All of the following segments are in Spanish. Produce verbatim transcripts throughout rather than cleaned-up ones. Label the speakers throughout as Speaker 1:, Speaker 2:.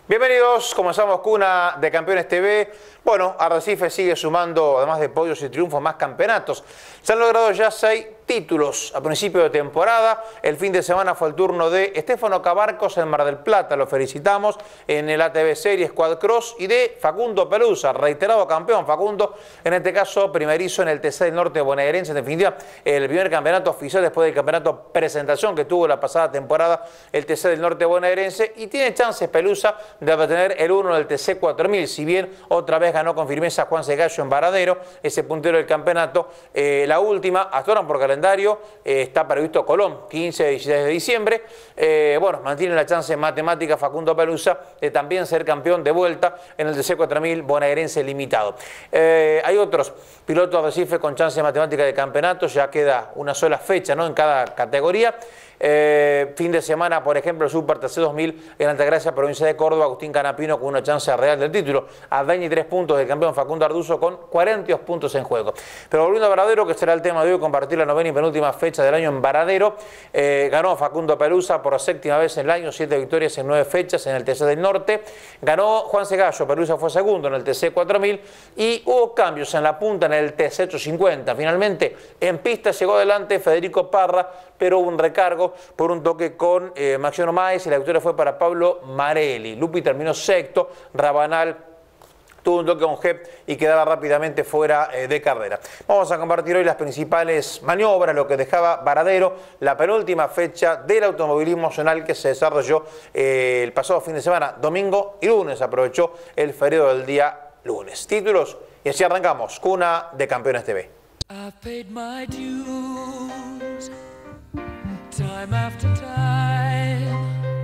Speaker 1: Bienvenidos, comenzamos Cuna de Campeones T V. Bueno, Arrecife sigue sumando, además de podios y triunfos, más campeonatos. Se han logrado ya seis títulos a principio de temporada. El fin de semana fue el turno de Estefano Cabarcos en Mar del Plata, lo felicitamos, en el A T V Series Quad Cross, y de Facundo Pelusa, reiterado campeón Facundo, en este caso primerizo en el T C del Norte bonaerense. En definitiva, el primer campeonato oficial después del campeonato presentación que tuvo la pasada temporada el T C del Norte bonaerense, y tiene chances Pelusa de obtener el uno del T C cuatro mil, si bien otra vez ganó con firmeza Juan Segallo en Varadero, ese puntero del campeonato. Eh, la última, hasta ahora por calendario, eh, está previsto Colón, quince y dieciséis de diciembre. Eh, bueno, mantiene la chance matemática Facundo Pelusa de también ser campeón de vuelta en el T C cuatro mil bonaerense limitado. Eh, hay otros pilotos de Arrecife con chance matemática de campeonato, ya queda una sola fecha, ¿no?, en cada categoría. Eh, fin de semana, por ejemplo, el Super T C dos mil en Altagracia, provincia de Córdoba, Agustín Canapino con una chance real del título, a veintitrés puntos del campeón Facundo Arduzo con cuarenta y dos puntos en juego. Pero volviendo a Varadero, que será el tema de hoy, compartir la novena y penúltima fecha del año en Varadero, eh, ganó Facundo Pelusa por séptima vez en el año, siete victorias en nueve fechas en el T C del Norte. Ganó Juan Segallo, Pelusa fue segundo en el T C cuatro mil, y hubo cambios en la punta en el T C ochocientos cincuenta. Finalmente, en pista llegó adelante Federico Parra, pero hubo un recargo por un toque con eh, Maxiano Máez, y la victoria fue para Pablo Marelli. Lupi terminó sexto, Rabanal tuvo un toque con G y quedaba rápidamente fuera eh, de carrera. Vamos a compartir hoy las principales maniobras, lo que dejaba Varadero, la penúltima fecha del automovilismo nacional que se desarrolló eh, el pasado fin de semana, domingo y lunes. Aprovechó el feriado del día lunes. Títulos, y así arrancamos, Cuna de Campeones T V.
Speaker 2: I've paid my dues, time after time.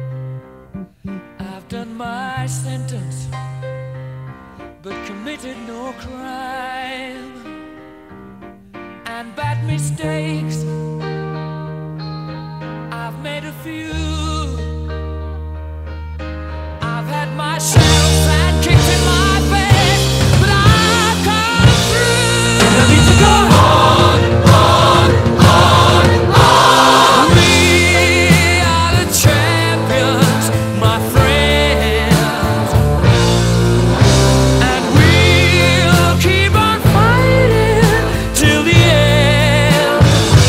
Speaker 2: I've done my sentence, but committed no crime. And bad mistakes, I've made a few. I've had my share of bad kicks in my bed, but I've come through. I need to go on, on, on, on. We are the champions, my friends, and we'll keep on fighting till the end.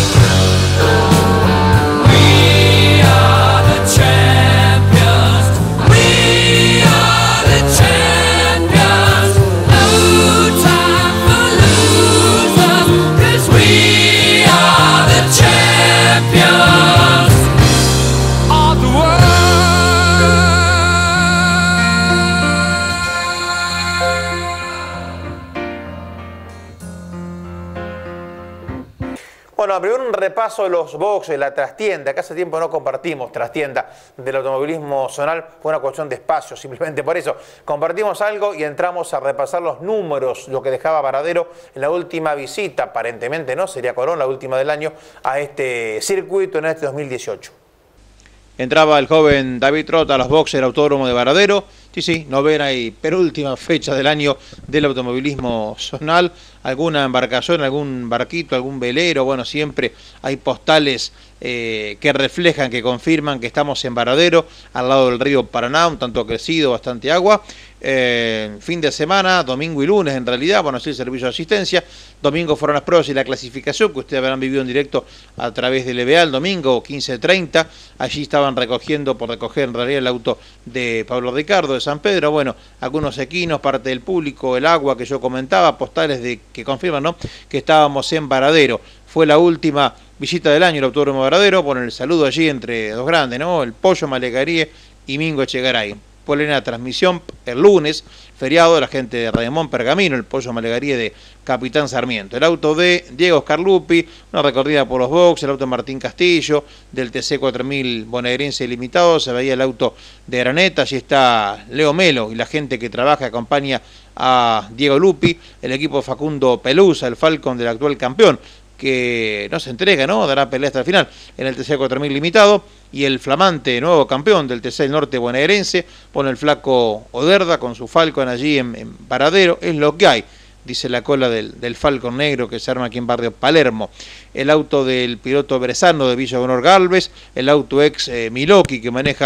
Speaker 2: We are the champions, we are the champions. No time for losers, 'cause we are the champions of the world.
Speaker 1: Bueno, primero un repaso de los boxes, la trastienda, que hace tiempo no compartimos trastienda del automovilismo zonal, fue una cuestión de espacio, simplemente por eso. Compartimos algo y entramos a repasar los números, lo que dejaba Varadero en la última visita, aparentemente no, sería Colón, la última del año, a este circuito en este dos mil dieciocho.
Speaker 3: Entraba el joven David Trota a los boxes del Autódromo de Varadero. Sí, sí, novena y penúltima fecha del año del automovilismo zonal. Alguna embarcación, algún barquito, algún velero. Bueno, siempre hay postales eh, que reflejan, que confirman que estamos en Varadero, al lado del río Paraná, un tanto crecido, bastante agua. Eh, fin de semana, domingo y lunes en realidad, bueno, sí, el servicio de asistencia. Domingo fueron las pruebas y la clasificación que ustedes habrán vivido en directo a través del E B A el domingo quince treinta. Allí estaban recogiendo, por recoger en realidad, el auto de Pablo Ricardo de San Pedro. Bueno, algunos equinos, parte del público, el agua que yo comentaba, postales de que confirman, ¿no?, que estábamos en Varadero. Fue la última visita del año el Autódromo de Varadero, con el saludo allí entre dos grandes, ¿no?, el Pollo Malegaríe y Mingo Echegaray. Polena transmisión el lunes, feriado de la gente de Radiamón Pergamino, el Pollo Malegaríe de Capitán Sarmiento. El auto de Diego Scarlupi, una recorrida por los boxes, el auto de Martín Castillo, del T C cuatro mil bonaerense limitado, se veía el auto de Graneta, allí está Leo Melo y la gente que trabaja, acompaña a Diego Lupi, el equipo Facundo Pelusa, el Falcon del actual campeón, que no se entrega, ¿no?, dará pelea hasta el final en el T C cuatro mil limitado, y el flamante nuevo campeón del T C del Norte bonaerense, pone el flaco Oderda con su Falcon allí en, en Varadero. Es lo que hay, dice la cola del, del Falcon negro que se arma aquí en Barrio Palermo. El auto del piloto Bresano de Villa Honor Galvez, el auto ex eh, Miloki que maneja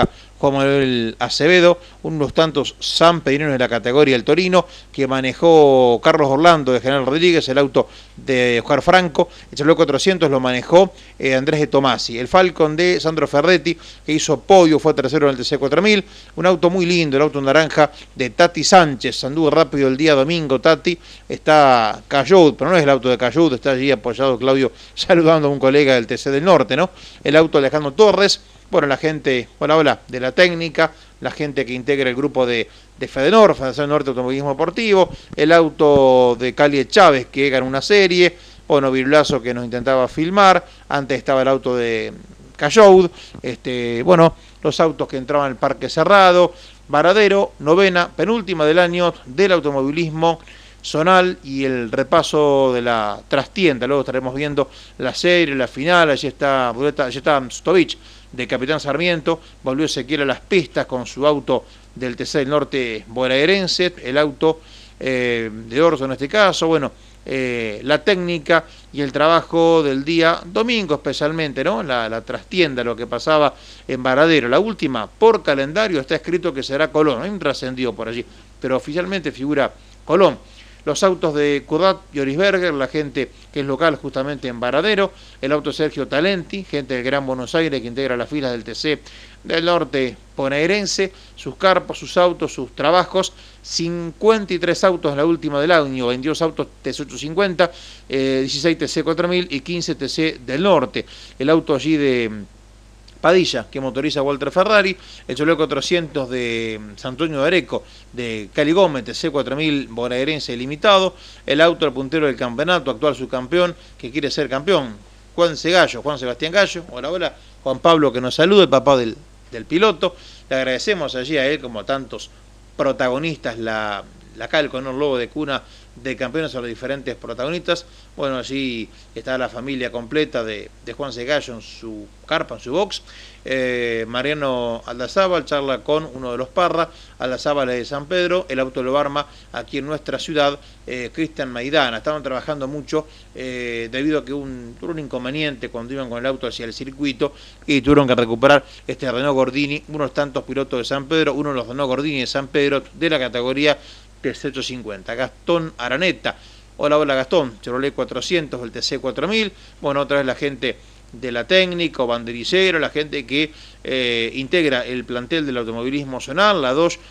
Speaker 3: Juan Manuel Acevedo, unos tantos sanpedrinos de la categoría del Torino, que manejó Carlos Orlando de General Rodríguez, el auto de Oscar Franco, el Chevrolet cuatrocientos lo manejó eh, Andrés de Tomasi, el Falcon de Sandro Ferretti, que hizo podio, fue tercero en el T C cuatro mil, un auto muy lindo, el auto naranja de Tati Sánchez, anduvo rápido el día domingo Tati, está Cayud, pero no es el auto de Cayud, está allí apoyado Claudio saludando a un colega del T C del Norte, ¿no? El auto de Alejandro Torres, bueno, la gente, hola, hola, de la técnica, la gente que integra el grupo de, de Fedenor, Federación Norte Automovilismo Deportivo, el auto de Cali Chávez que ganó una serie, bueno, Virulazo que nos intentaba filmar, antes estaba el auto de Cayoud, este, bueno, los autos que entraban al parque cerrado, Varadero, novena, penúltima del año del automovilismo zonal y el repaso de la trastienda. Luego estaremos viendo la serie, la final. Allí está, allí está Stovich de Capitán Sarmiento. Volvió Ezequiel a las pistas con su auto del T C del Norte bonaerense, el auto eh, de Orso en este caso. Bueno, eh, la técnica y el trabajo del día domingo especialmente, ¿no? La, la trastienda, lo que pasaba en Varadero. La última, por calendario, está escrito que será Colón. Hay un trascendido por allí, pero oficialmente figura Colón. Los autos de Currat y Orisberger, la gente que es local justamente en Varadero, el auto Sergio Talenti, gente del Gran Buenos Aires que integra las filas del T C del Norte bonaerense, sus carpos, sus autos, sus trabajos, cincuenta y tres autos en la última del año, veintidós autos T C ochocientos cincuenta, eh, dieciséis T C cuatro mil y quince T C del Norte. El auto allí de Padilla, que motoriza Walter Ferrari, el Chevrolet cuatrocientos de Santonio de Areco, de Cali Gómez, T C cuatro mil bonaerense limitado, el auto del puntero del campeonato, actual subcampeón, que quiere ser campeón, Juan Segallo, Juan Sebastián Gallo, hola, hola, Juan Pablo que nos saluda, el papá del, del piloto, le agradecemos allí a él, como a tantos protagonistas, la, la calco, ¿no? El logo de cuna de campeones a los diferentes protagonistas. Bueno, allí está la familia completa de, de Juan Segallo en su carpa, en su box. Eh, Mariano Aldazábal charla con uno de los Parra, Aldazábal de San Pedro, el auto lo arma aquí en nuestra ciudad, eh, Cristian Maidana. Estaban trabajando mucho eh, debido a que un, tuvo un inconveniente cuando iban con el auto hacia el circuito y tuvieron que recuperar este Renault Gordini, unos tantos pilotos de San Pedro, uno de los Renault Gordini de San Pedro de la categoría T C ochocientos cincuenta. Gastón Araneta, hola, hola Gastón, Chevrolet cuatrocientos, el T C cuatro mil, bueno, otra vez la gente de la técnica, banderillero, la gente que eh, integra el plantel del automovilismo zonal, la dos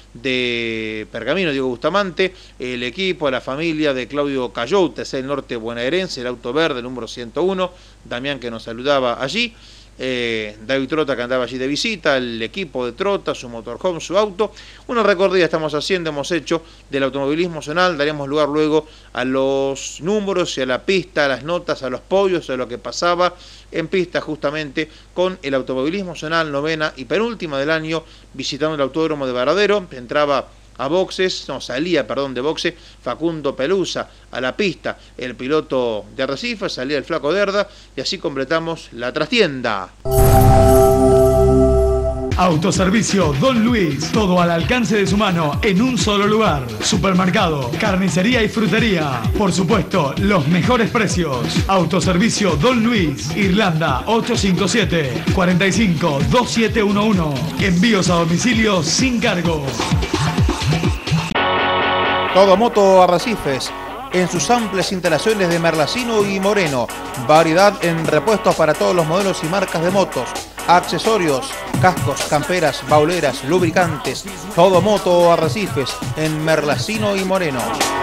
Speaker 3: de Pergamino, Diego Bustamante, el equipo, la familia de Claudio Cayou, T C del Norte bonaerense, el auto verde, el número ciento uno, Damián que nos saludaba allí, Eh, David Trota que andaba allí de visita, el equipo de Trota, su motorhome, su auto. Una recorrida estamos haciendo, hemos hecho del automovilismo zonal, daremos lugar luego a los números y a la pista, a las notas, a los podios, a lo que pasaba en pista justamente con el automovilismo zonal, novena y penúltima del año, visitando el autódromo de Varadero. Entraba a boxes, no, salía, perdón, de boxe Facundo Pelusa a la pista, el piloto de Arrecife, salía el Flaco Derda y así completamos la trastienda.
Speaker 4: Autoservicio Don Luis, todo al alcance de su mano en un solo lugar. Supermercado, carnicería y frutería. Por supuesto, los mejores precios. Autoservicio Don Luis, Irlanda ocho cinco siete, cuatro cinco, dos siete uno uno. Envíos a domicilio sin cargo.
Speaker 3: Todo Moto Arrecifes, en sus amplias instalaciones de Merlacino y Moreno. Variedad en repuestos para todos los modelos y marcas de motos. Accesorios, cascos, camperas, bauleras, lubricantes. Todo Moto Arrecifes, en Merlacino y Moreno.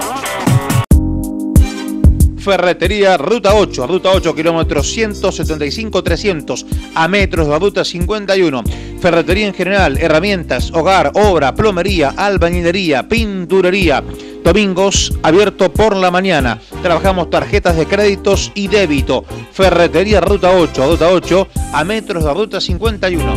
Speaker 3: Ferretería Ruta ocho, Ruta ocho, kilómetros ciento setenta y cinco trescientos, a metros de la Ruta cincuenta y uno. Ferretería en general, herramientas, hogar, obra, plomería, albañilería, pinturería. Domingos, abierto por la mañana. Trabajamos tarjetas de créditos y débito. Ferretería Ruta ocho, Ruta ocho, a metros de la Ruta cincuenta y uno.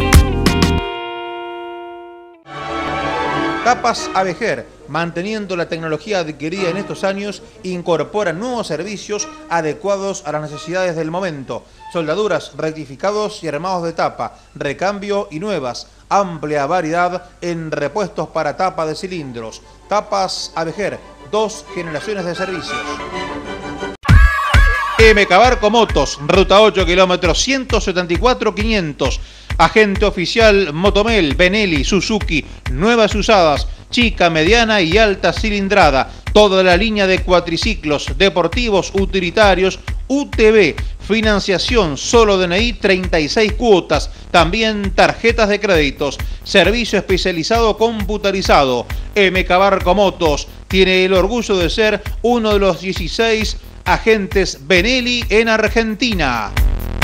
Speaker 3: Tapas Avejer, manteniendo la tecnología adquirida en estos años, incorpora nuevos servicios adecuados a las necesidades del momento. Soldaduras, rectificados y armados de tapa, recambio y nuevas. Amplia variedad en repuestos para tapa de cilindros. Tapas Avejer, dos generaciones de servicios. M K Barco Motos, ruta ocho, kilómetros ciento setenta y cuatro quinientos. Agente oficial Motomel, Benelli, Suzuki, nuevas usadas, chica, mediana y alta cilindrada. Toda la línea de cuatriciclos, deportivos, utilitarios, U T V. Financiación, solo D N I, treinta y seis cuotas. También tarjetas de créditos. Servicio especializado computarizado. M K Barco Motos tiene el orgullo de ser uno de los dieciséis agentes Benelli en Argentina.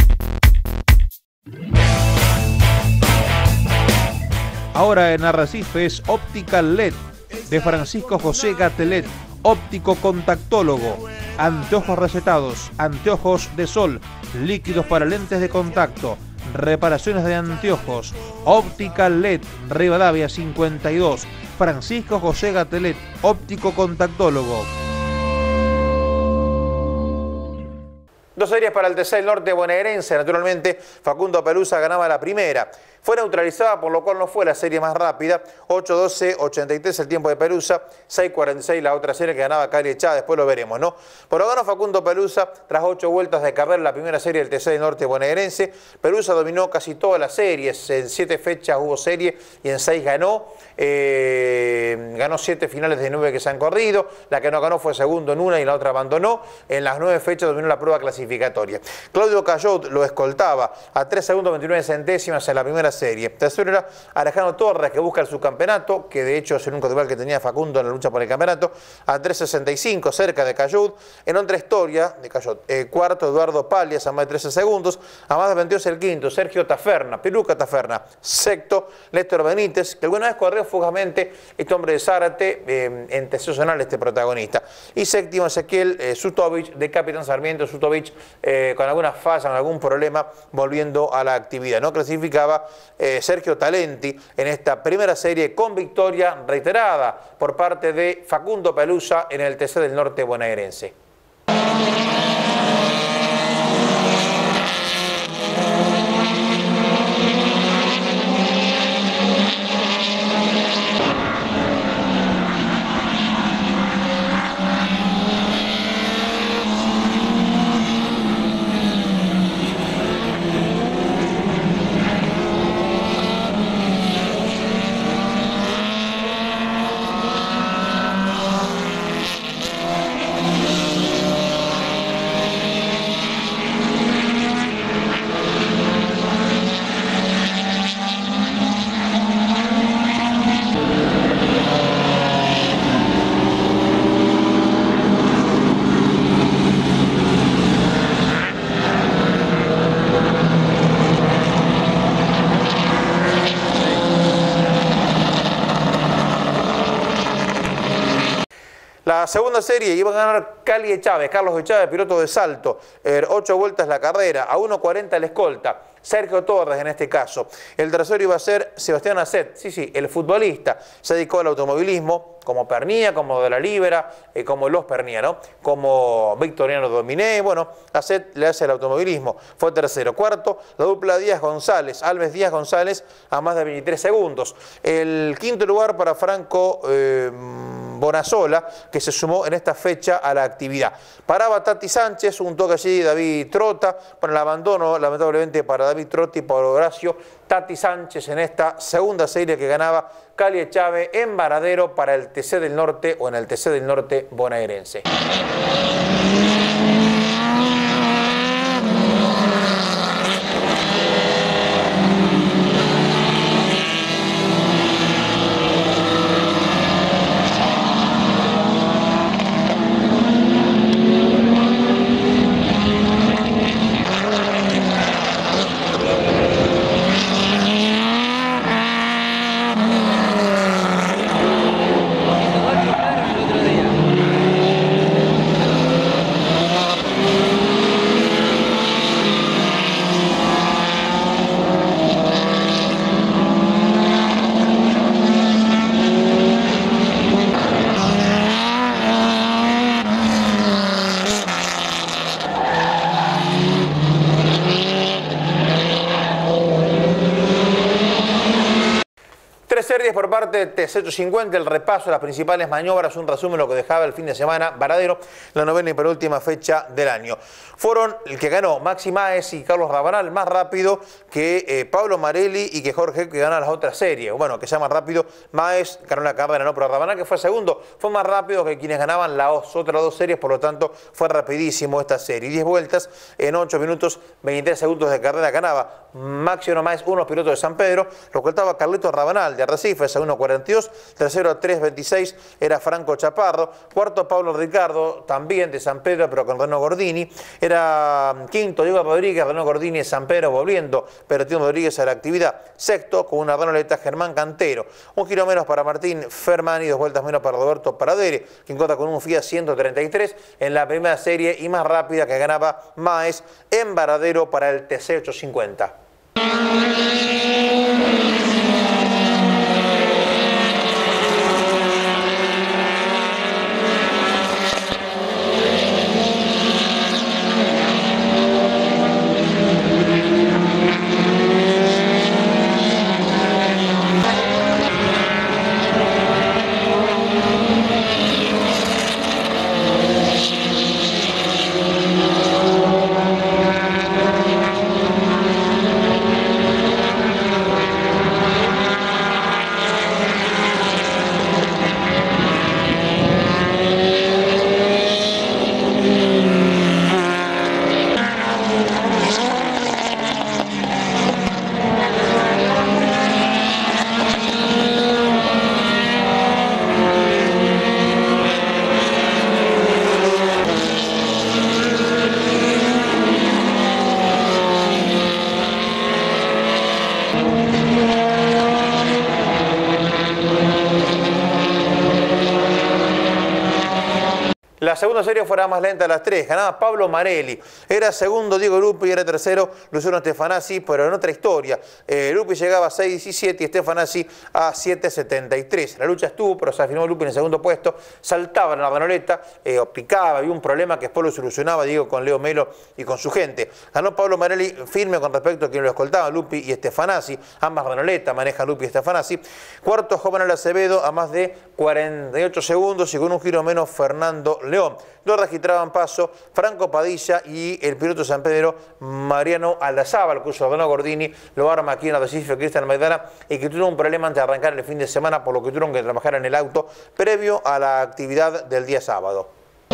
Speaker 3: Ahora en Arrecife es Optical L E D de Francisco José Gatelet, óptico contactólogo. Anteojos recetados, anteojos de sol, líquidos para lentes de contacto, reparaciones de anteojos. Optical L E D, Rivadavia cincuenta y dos. Francisco José Gatelet, óptico contactólogo.
Speaker 1: Dos series para el T C del Norte bonaerense. Naturalmente, Facundo Pelusa ganaba la primera. Fue neutralizada, por lo cual no fue la serie más rápida. ocho doce ochenta y tres el tiempo de Pelusa, seis cuarenta y seis la otra serie que ganaba Cali Echada. Después lo veremos, ¿no? Pero ganó Facundo Pelusa tras ocho vueltas de carrera la primera serie del T C del Norte bonaerense. Pelusa dominó casi todas las series. En siete fechas hubo serie y en seis ganó. Eh, ganó siete finales de nueve que se han corrido. La que no ganó fue segundo en una y la otra abandonó. En las nueve fechas dominó la prueba clasificatoria. Claudio Cayot lo escoltaba a tres segundos veintinueve centésimas en la primera serie. Tercero era Alejandro Torres, que busca el subcampeonato, que de hecho es el único rival que tenía Facundo en la lucha por el campeonato, a tres sesenta y cinco, cerca de Cayot. En otra historia de Cayot, eh, cuarto Eduardo Palias a más de trece segundos, a más de veintidós el quinto, Sergio Taferna, Piluca Taferna. Sexto, Néstor Benítez, que alguna vez corrió fugazmente este hombre de Zárate, eh, en T C Zonal, este protagonista. Y séptimo, Ezequiel eh, Sutovic, de Capitán Sarmiento. Sutovic eh, con alguna falla, con algún problema, volviendo a la actividad. No clasificaba eh, Sergio Talenti en esta primera serie con victoria reiterada por parte de Facundo Pelusa en el T C del Norte bonaerense. La segunda serie iba a ganar Cali Echave, Carlos Echave, piloto de salto, eh, ocho vueltas la carrera, a uno cuarenta la escolta, Sergio Torres en este caso. El tercero iba a ser Sebastián Acet, sí, sí, el futbolista, se dedicó al automovilismo, como Pernía, como De la Libera, eh, como Los Pernía, ¿no? Como Victoriano Dominé, bueno, Acet le hace el automovilismo, fue tercero. Cuarto, la dupla Díaz González, Alves Díaz González a más de veintitrés segundos. El quinto lugar para Franco eh, Bonazola, que se sumó en esta fecha a la actividad. Paraba Tati Sánchez, un toque allí David Trota, para el abandono lamentablemente para David Trota y para Horacio Tati Sánchez en esta segunda serie que ganaba Cali Echave en Varadero para el T C del Norte o en el T C del Norte bonaerense. series por parte de T C ochocientos cincuenta, el repaso de las principales maniobras, un resumen de lo que dejaba el fin de semana Varadero, la novena y penúltima fecha del año. Fueron el que ganó Maxi Máez y Carlos Rabanal más rápido que eh, Pablo Marelli y que Jorge, que gana las otras series. Bueno, que sea más rápido, Máez ganó la carrera, no, pero Rabanal, que fue segundo, fue más rápido que quienes ganaban las otras dos series, por lo tanto fue rapidísimo esta serie. diez vueltas en ocho minutos, veintitrés segundos de carrera ganaba Maxi Máez, uno piloto de San Pedro, lo ocultaba Carlitos Rabanal de Arrecifes a uno cuarenta y dos, tercero a tres veintiséis era Franco Chaparro, cuarto Pablo Ricardo, también de San Pedro, pero con Renault Gordini, era quinto Diego Rodríguez, Renault Gordini de San Pedro volviendo, pero Tino Rodríguez a la actividad, sexto con una Renauleta Germán Cantero, un giro menos para Martín Fermani, dos vueltas menos para Roberto Paradere, quien cuenta con un Fiat ciento treinta y tres en la primera serie y más rápida que ganaba Máez en Varadero para el T C ochocientos cincuenta. La segunda serie fuera más lenta de las tres, ganaba Pablo Marelli, era segundo Diego Lupi y era tercero Luciano Stefanazzi, pero en otra historia. Eh, Lupi llegaba a seis diecisiete y Stefanazzi a siete setenta y tres. La lucha estuvo, pero se afirmó Lupi en el segundo puesto, saltaba en la Renauleta, eh, picaba, había un problema que después lo solucionaba Diego con Leo Melo y con su gente. Ganó Pablo Marelli firme con respecto a quien lo escoltaba, Lupi y Stefanazzi, ambas Renauleta manejan Lupi y Stefanazzi. Cuarto Jovenel Acevedo a más de cuarenta y ocho segundos y con un giro menos Fernando León. Lo registraban paso Franco Padilla y el piloto de San Pedro Mariano Aldazábal, cuyo Renault Gordini lo arma aquí en Arrecife Cristian Maidana y que tuvo un problema antes de arrancar el fin de semana, por lo que tuvieron que trabajar en el auto previo a la actividad del día sábado.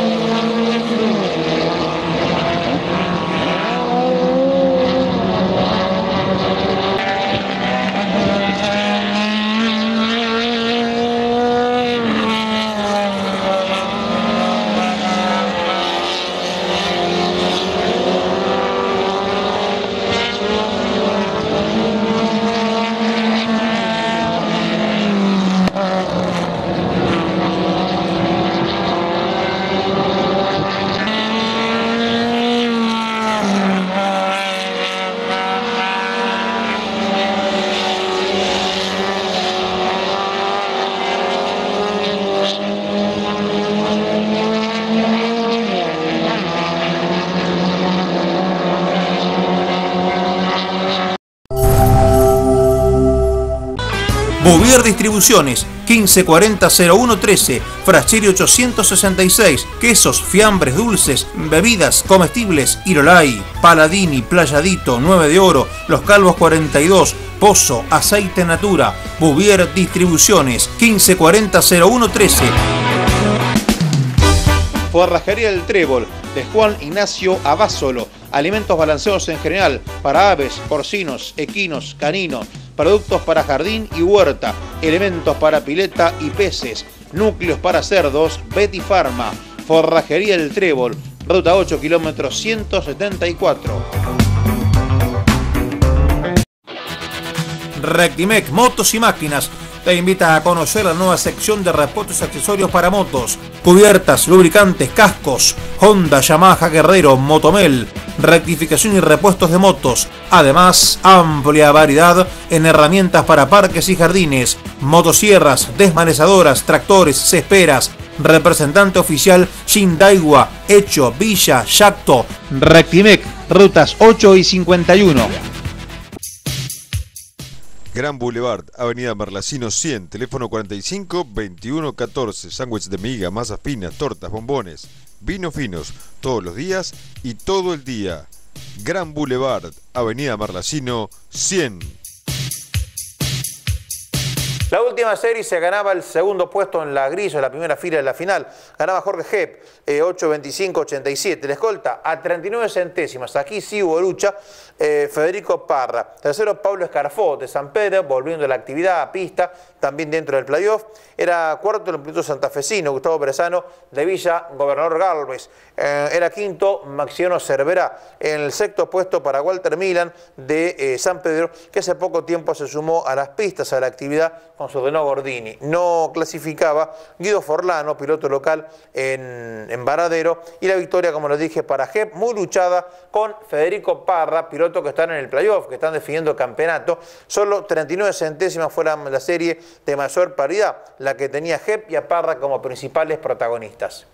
Speaker 1: Bouvier Distribuciones, quince cuarenta cero uno trece, Fraschieri ochocientos sesenta y seis, quesos, fiambres, dulces, bebidas, comestibles, Irolai, Paladini, Playadito, nueve de Oro, Los Calvos cuarenta y dos, Pozo, Aceite Natura, Bouvier Distribuciones, quince cuarenta cero uno trece. Forrajería del Trébol, de Juan Ignacio Abásolo, alimentos balanceados en general, para aves, porcinos, equinos, caninos, productos para jardín y huerta, elementos para pileta y peces, núcleos para cerdos, Betty Pharma, Forrajería del Trébol, ruta ocho, kilómetro ciento setenta y cuatro. Rectimec Motos y Máquinas te invita a conocer la nueva sección de repuestos y accesorios para motos, cubiertas, lubricantes, cascos, Honda, Yamaha, Guerrero, Motomel, rectificación y repuestos de motos. Además, amplia variedad en herramientas para parques y jardines, motosierras, desmanezadoras, tractores, cesperas. Representante oficial Shindaiwa, Hecho, Villa, Yacto. Rectimec, rutas ocho y cincuenta y uno.
Speaker 5: Gran Boulevard, Avenida Marlacino cien, teléfono cuarenta y cinco, veintiuno, catorce. Sándwich de miga, masas finas, tortas, bombones, vinos finos, todos los días y todo el día. Gran Boulevard, Avenida Marlacino cien.
Speaker 1: La última serie se ganaba el segundo puesto en la grilla, en la primera fila de la final. Ganaba Jorge Gep, eh, ocho veinticinco ochenta y siete. La escolta a treinta y nueve centésimas. Aquí sí hubo lucha. Eh, Federico Parra. Tercero, Pablo Escarfó de San Pedro, volviendo a la actividad a pista, también dentro del playoff. Era cuarto el piloto santafesino, Gustavo Perezano de Villa Gobernador Galvez. Eh, era quinto, Maxiano Cerverá. En el sexto puesto para Walter Milan de eh, San Pedro, que hace poco tiempo se sumó a las pistas, a la actividad con su Renault Gordini. No clasificaba Guido Forlano, piloto local en, en Varadero, y la victoria, como lo dije, para Gep, muy luchada con Federico Parra, piloto que están en el playoff, que están definiendo el campeonato. Solo treinta y nueve centésimas fuera la serie de mayor paridad, la que tenía Gep y a Parra como principales protagonistas.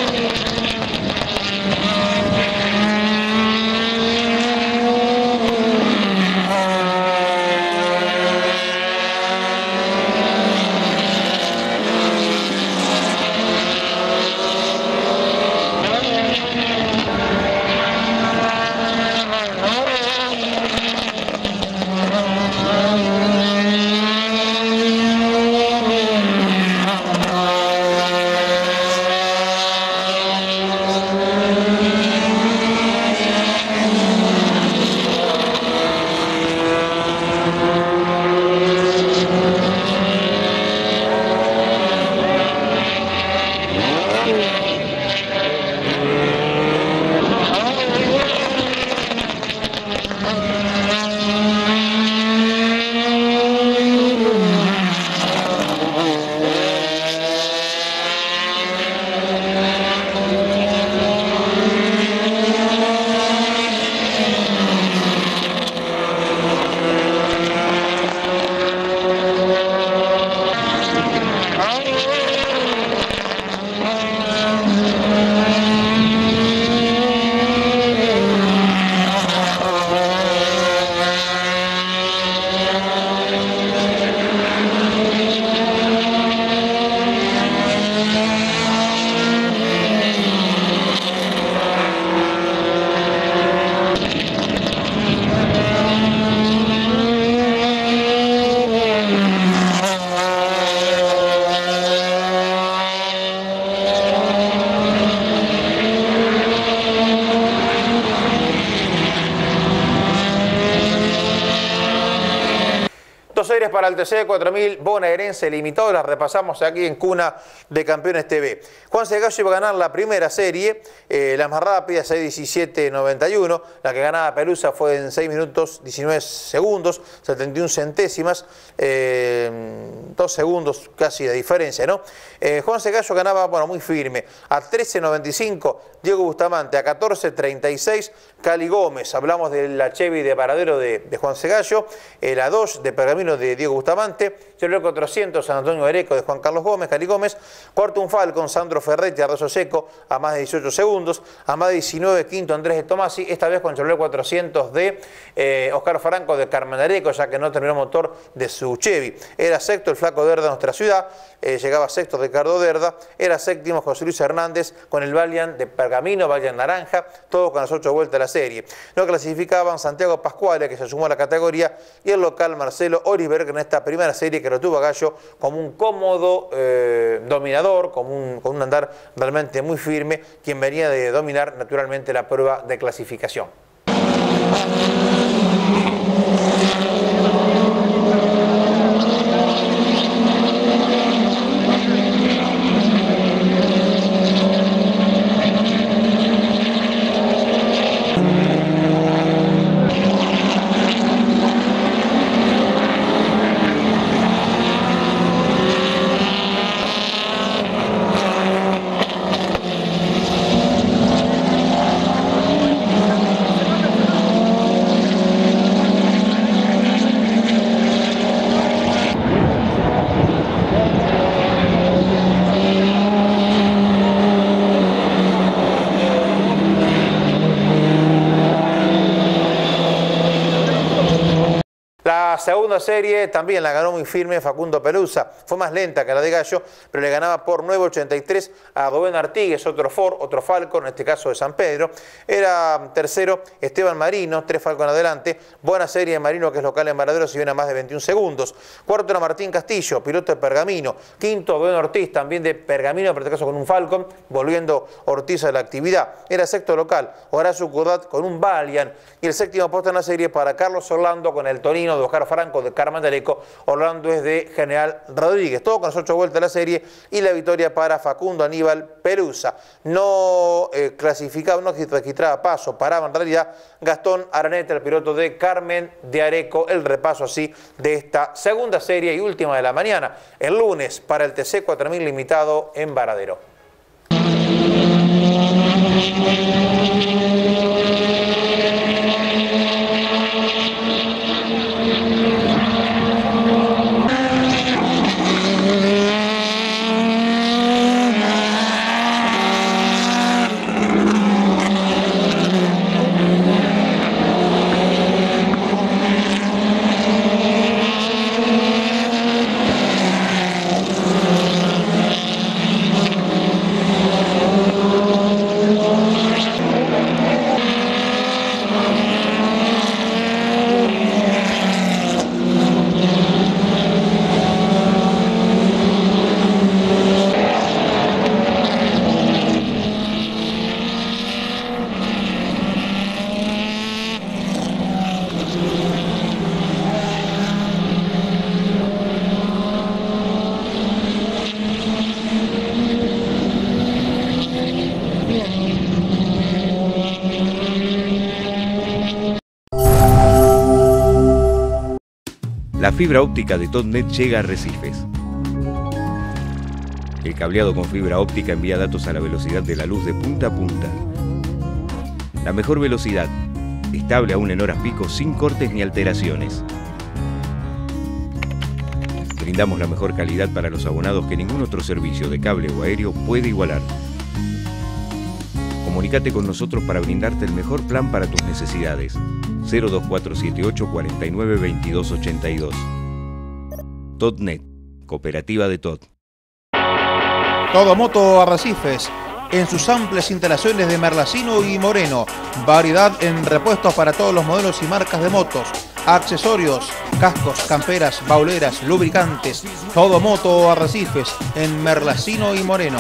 Speaker 1: Series para el T C cuatro mil bonaerense limitado, las repasamos aquí en Cuna de Campeones T V. Juan Segallo iba a ganar la primera serie, eh, la más rápida, seis diecisiete noventa y uno. La que ganaba Pelusa fue en seis minutos diecinueve segundos, setenta y una centésimas, eh, dos segundos casi de diferencia, ¿no? Eh, Juan Segallo ganaba, bueno, muy firme, a trece noventa y cinco Diego Bustamante, a catorce treinta y seis Cali Gómez. Hablamos de la Chevy de Varadero de, de Juan Segallo, eh, la dos de Pergamino de Diego Bustamante, Chevrolet cuatrocientos San Antonio Areco de Juan Carlos Gómez, Cali Gómez, cuarto un Falcon Sandro Ferretti, Arroyo Seco, a más de dieciocho segundos, a más de diecinueve quinto Andrés de Tomasi, esta vez con Chevrolet cuatrocientos de eh, Oscar Franco de Carmen Areco, ya que no terminó motor de su Chevy. Era sexto el Flaco Derda de nuestra ciudad, eh, llegaba sexto Ricardo Derda, era séptimo José Luis Hernández con el Valiant de Pergamino, Valiant Naranja, todo con las ocho vueltas de la serie. No clasificaban Santiago Pascuale, que se sumó a la categoría, y el local Marcelo Orisberg en esta primera serie que lo tuvo a Gallo como un cómodo eh, dominador, como un, con un andar realmente muy firme, quien venía de dominar naturalmente la prueba de clasificación. La segunda serie también la ganó muy firme Facundo Pelusa. Fue más lenta que la de Gallo, pero le ganaba por nueve ochenta y tres a Rubén Artigues, otro Ford, otro Falcon, en este caso de San Pedro. Era tercero Esteban Marino, tres Falcon adelante. Buena serie de Marino, que es local en Varadero, si viene a más de veintiún segundos. Cuarto era Martín Castillo, piloto de Pergamino. Quinto, Rubén Ortiz, también de Pergamino, pero en este caso con un Falcon, volviendo Ortiz a la actividad. Era sexto local Horacio Curdat con un Valiant. Y el séptimo puesto en la serie para Carlos Orlando con el Torino de Oscar Franco de Carmen de Areco. Orlando es de General Rodríguez. Todo con las ocho vueltas de la serie y la victoria para Facundo Aníbal Pelusa. No eh, clasificaba, no registraba paso, paraba en realidad Gastón Araneta, el piloto de Carmen de Areco. El repaso así de esta segunda serie y última de la mañana, el lunes, para el T C cuatro mil limitado en Varadero.
Speaker 6: La fibra óptica de Totnet llega a Arrecifes. El cableado con fibra óptica envía datos a la velocidad de la luz de punta a punta. La mejor velocidad, estable aún en horas pico sin cortes ni alteraciones. Brindamos la mejor calidad para los abonados que ningún otro servicio de cable o aéreo puede igualar. Comunícate con nosotros para brindarte el mejor plan para tus necesidades. cero dos cuatro siete ocho cuatro nueve dos dos ocho dos. Totnet, cooperativa de Tot.
Speaker 3: Todo Moto Arrecifes, en sus amplias instalaciones de Merlacino y Moreno. Variedad en repuestos para todos los modelos y marcas de motos. Accesorios, cascos, camperas, bauleras, lubricantes. Todo Moto Arrecifes, en Merlacino y Moreno.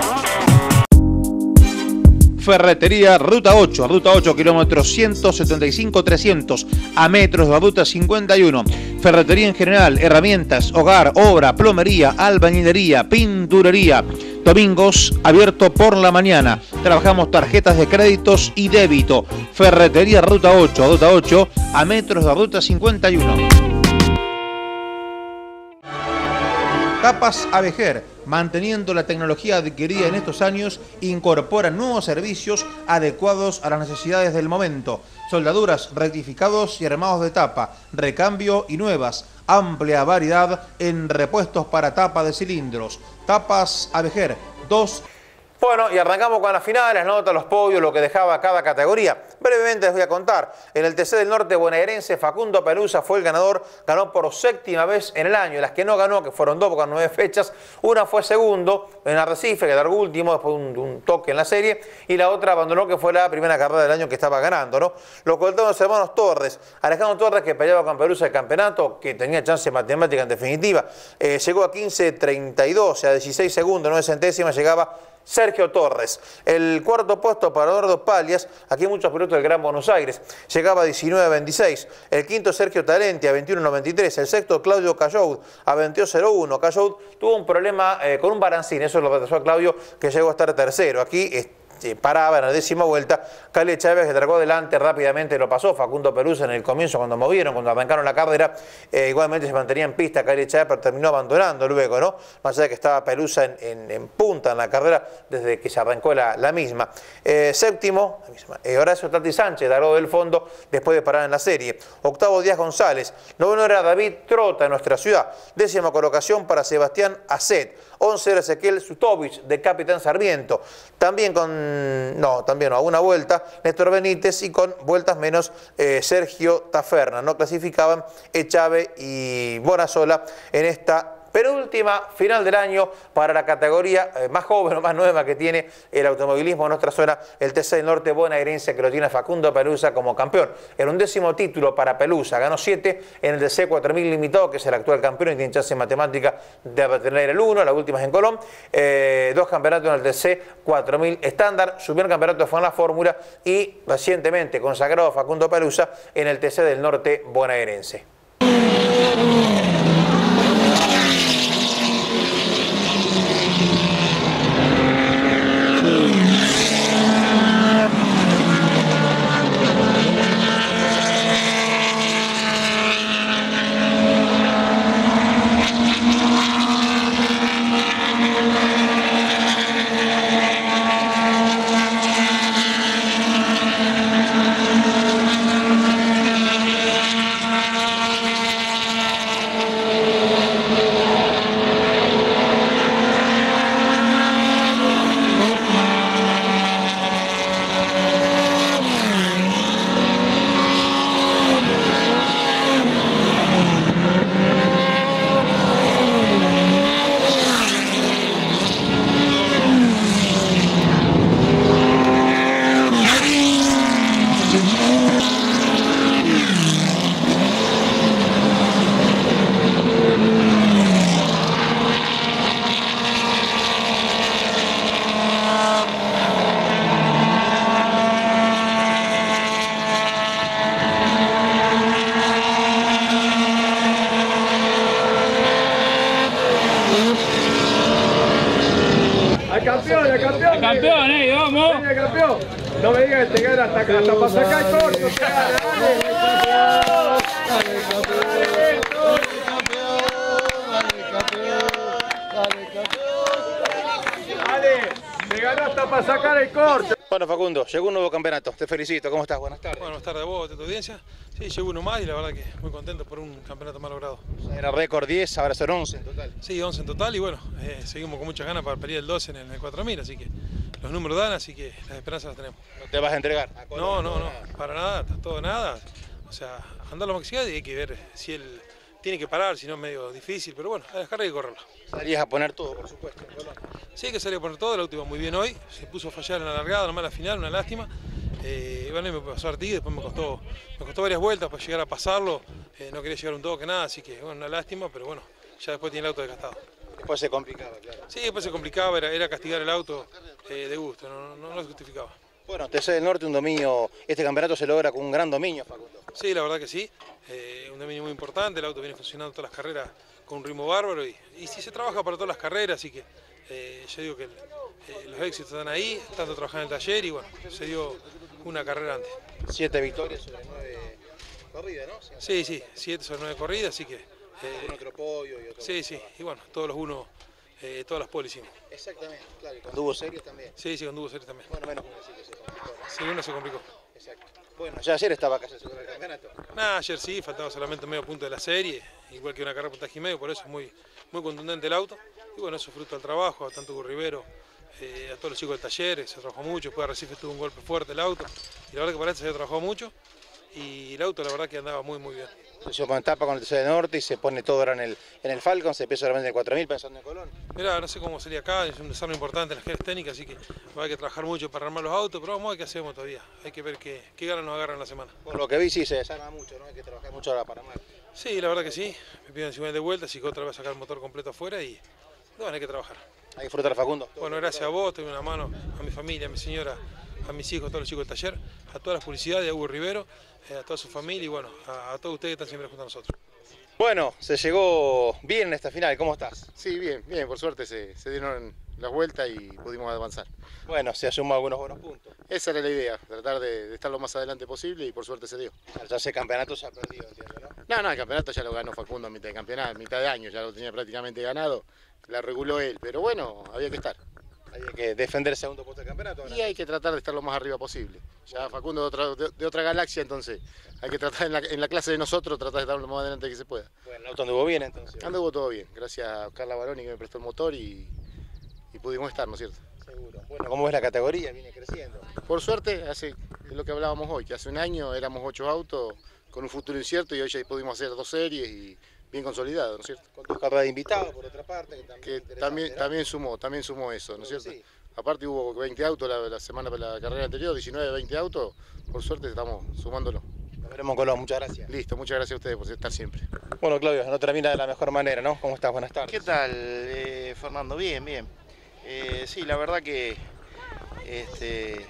Speaker 3: Ferretería Ruta ocho, Ruta ocho, kilómetros ciento setenta y cinco trescientos, a metros de la Ruta cincuenta y uno. Ferretería en general, herramientas, hogar, obra, plomería, albañilería, pinturería. Domingos, abierto por la mañana. Trabajamos tarjetas de créditos y débito. Ferretería Ruta ocho, Ruta ocho, a metros de la Ruta cincuenta y uno. Tapas Avejer, manteniendo la tecnología adquirida en estos años, incorpora nuevos servicios adecuados a las necesidades del momento. Soldaduras, rectificados y armados de tapa, recambio y nuevas. Amplia variedad en repuestos para tapa de cilindros. Tapas Avejer, dos.
Speaker 1: Bueno, y arrancamos con las finales, notas, los podios, lo que dejaba cada categoría. Brevemente les voy a contar. En el T C del Norte bonaerense, Facundo Pelusa fue el ganador, ganó por séptima vez en el año. Las que no ganó, que fueron dos, con nueve fechas, una fue segundo en Arrecife, que largó último después de un, un toque en la serie, y la otra abandonó, que fue la primera carrera del año que estaba ganando, ¿no? Los coltados los hermanos Torres, Alejandro Torres, que peleaba con Pelusa el campeonato, que tenía chance matemática en definitiva, eh, llegó a quince treinta y dos, o sea, dieciséis segundos, nueve centésimas, llegaba Sergio Torres. El cuarto puesto para Eduardo Palias, aquí hay muchos pilotos del Gran Buenos Aires, llegaba a diecinueve veintiséis. El quinto Sergio Talenti a veintiuno noventa y tres. El sexto Claudio Cayoud a veintidós cero uno. Cayoud tuvo un problema eh, con un barancín, eso lo retrasó a Claudio, que llegó a estar tercero. Aquí eh, paraba en la décima vuelta. Cale Chávez, que tragó adelante rápidamente, lo pasó. Facundo Pelusa en el comienzo, cuando movieron, cuando arrancaron la carrera, eh, igualmente se mantenía en pista Cale Chávez, pero terminó abandonando luego, ¿no? Más allá de que estaba Pelusa en, en, en punta en la carrera desde que se arrancó la, la misma. Eh, séptimo, la misma, eh, Horacio Tati Sánchez, largó del fondo después de parar en la serie. Octavo, Díaz González. Noveno era David Trota en nuestra ciudad. Décima colocación para Sebastián Acet. once era Ezequiel Sutovich de Capitán Sarmiento. También con, no, también no, a una vuelta Néstor Benítez y con vueltas menos eh, Sergio Taferna. No clasificaban Echave y Bonasola en esta penúltima final del año para la categoría eh, más joven o más nueva que tiene el automovilismo en nuestra zona, el T C del Norte bonaerense, que lo tiene Facundo Pelusa como campeón. El undécimo título para Pelusa, ganó siete en el T C cuatro mil limitado, que es el actual campeón y tiene chance en matemática de tener el uno, la última es en Colón, eh, dos campeonatos en el T C cuatro mil estándar, su primer campeonato fue en la Fórmula y recientemente consagrado Facundo Pelusa en el T C del Norte bonaerense.
Speaker 7: Campeón, el campeón. El campeón, eh, vamos. Venga, campeón. No me digas que te gana hasta acá, hasta para sacar el corto. Te gana, dale. Dale, campeón. Dale, campeón. Dale, campeón. Dale, campeón. Dale, me ganó hasta para sacar el corto.
Speaker 1: Bueno, Facundo, llegó un nuevo campeonato. Te felicito. ¿Cómo estás? Buenas tardes.
Speaker 8: Buenas tardes a vos, a tu audiencia. Sí, llegó uno más y la verdad que muy contento por un campeonato más logrado.
Speaker 1: Era récord diez, ahora son once en total.
Speaker 8: Sí, once en total y bueno, eh, seguimos con muchas ganas para pelear el doce en el cuatro mil, así que los números dan, así que las esperanzas las tenemos.
Speaker 1: ¿No te vas a entregar?
Speaker 8: No, no, no, para nada, todo nada. O sea, andar lo máximo y hay que ver si él tiene que parar, si no es medio difícil, pero bueno, a dejarle y correrlo.
Speaker 1: Salías a poner todo, por supuesto.
Speaker 8: Sí, que salía a poner todo, el auto iba muy bien hoy, se puso a fallar en la largada, nomás la final, una lástima. Eh, bueno, me pasó a Artigas, después me costó, me costó varias vueltas para llegar a pasarlo, eh, no quería llegar a un toque, nada, así que bueno, una lástima, pero bueno, ya después tiene el auto desgastado.
Speaker 1: Después se complicaba, claro.
Speaker 8: Sí, después se complicaba, era, era castigar el auto eh, de gusto, no, no, no se justificaba.
Speaker 1: Bueno, T C del Norte, un dominio, este campeonato se logra con un gran dominio, Facundo.
Speaker 8: Sí, la verdad que sí, eh, un dominio muy importante, el auto viene funcionando todas las carreras con un ritmo bárbaro y, y sí se trabaja para todas las carreras, así que eh, yo digo que el, eh, los éxitos están ahí, tanto trabajando en el taller y bueno, se dio una carrera antes.
Speaker 1: Siete victorias sobre nueve corridas, ¿no?
Speaker 8: Sí, sí, siete sobre nueve corridas, así que...
Speaker 1: Eh, un otro podio y otro...
Speaker 8: Sí, sí, y bueno, todos los unos, eh, todas las poles hicimos.
Speaker 1: Exactamente, claro, y cuando hubo series también.
Speaker 8: Sí, sí, cuando hubo series también.
Speaker 1: Bueno, menos una sí que se complicó, ¿no?
Speaker 8: Sí, una se complicó.
Speaker 1: Exacto. Bueno, ya ayer estaba casi seguro del campeonato.
Speaker 8: Nada, ayer sí, faltaba solamente medio punto de la serie, igual que una carrera puntaje y medio, por eso es muy, muy contundente el auto. Y bueno, eso es fruto del trabajo, a tanto Hugo Rivero, eh, a todos los chicos del taller, se trabajó mucho, después de Arrecife tuvo un golpe fuerte el auto, y la verdad que para esto se había trabajado mucho, y el auto la verdad que andaba muy muy bien.
Speaker 1: Se con etapa con el T C del Norte y se pone todo ahora en el, en el Falcon, se empieza solamente en el cuatro mil pensando en Colón.
Speaker 8: Mirá, no sé cómo sería acá, es un desarme importante en las genes técnicas, así que va a haber que trabajar mucho para armar los autos, pero vamos a ver qué hacemos todavía, hay que ver qué, qué ganas nos agarran la semana.
Speaker 1: Por lo que vi sí se desarma mucho, ¿no? Hay que trabajar mucho ahora para armar.
Speaker 8: Sí, la verdad que sí, me piden cincuenta de vueltas y que otra vez sacar el motor completo afuera y bueno, hay que trabajar.
Speaker 1: Hay que disfrutar, Facundo.
Speaker 8: Bueno, gracias a vos, te doy una mano, a mi familia, a mi señora, a mis hijos, a todos los chicos del taller, a todas las publicidades, a Hugo Rivero, eh, a toda su familia y bueno, a, a todos ustedes que están siempre junto a nosotros.
Speaker 1: Bueno, se llegó bien en esta final, ¿cómo estás?
Speaker 9: Sí, bien, bien, por suerte se, se dieron las vueltas y pudimos avanzar.
Speaker 1: Bueno, se ha sumado algunos buenos puntos.
Speaker 9: Esa era la idea, tratar de, de estar lo más adelante posible y por suerte se dio.
Speaker 1: Ya ese campeonato se ha perdido, entiendo, ¿no?
Speaker 9: No, no, el campeonato ya lo ganó Facundo a mitad de campeonato, a mitad de año, ya lo tenía prácticamente ganado, la reguló él, pero bueno, había que estar.
Speaker 10: Hay que defender el segundo puesto del campeonato.
Speaker 9: Y hay que tratar de estar lo más arriba posible. Ya Facundo de otra, de, de otra galaxia, entonces hay que tratar en la, en la clase de nosotros, tratar de estar lo más adelante que se pueda.
Speaker 10: Bueno, el auto anduvo bien entonces.
Speaker 9: Anduvo todo bien, gracias a Carla Baroni que me prestó el motor y, y pudimos estar, ¿no es cierto?
Speaker 10: Seguro. Bueno, ¿cómo ves la categoría? Viene creciendo.
Speaker 9: Por suerte, hace, es lo que hablábamos hoy, que hace un año éramos ocho autos con un futuro incierto y hoy ya pudimos hacer dos series y bien consolidados, ¿no es cierto?
Speaker 10: Con tu carrera de invitado, por otra parte. Que también,
Speaker 9: que también,
Speaker 10: ¿no?
Speaker 9: también sumó, también sumó eso, ¿no es cierto?
Speaker 10: Sí.
Speaker 9: Aparte hubo veinte autos la, la semana para la carrera anterior, diecinueve, veinte autos, por suerte estamos sumándolo.
Speaker 10: Nos veremos en Colón, muchas gracias.
Speaker 9: Listo, muchas gracias a ustedes por estar siempre.
Speaker 10: Bueno, Claudio, no termina de la mejor manera, ¿no? ¿Cómo estás? Buenas tardes.
Speaker 11: ¿Qué tal, eh, Fernando? Bien, bien. Eh, sí, la verdad que este,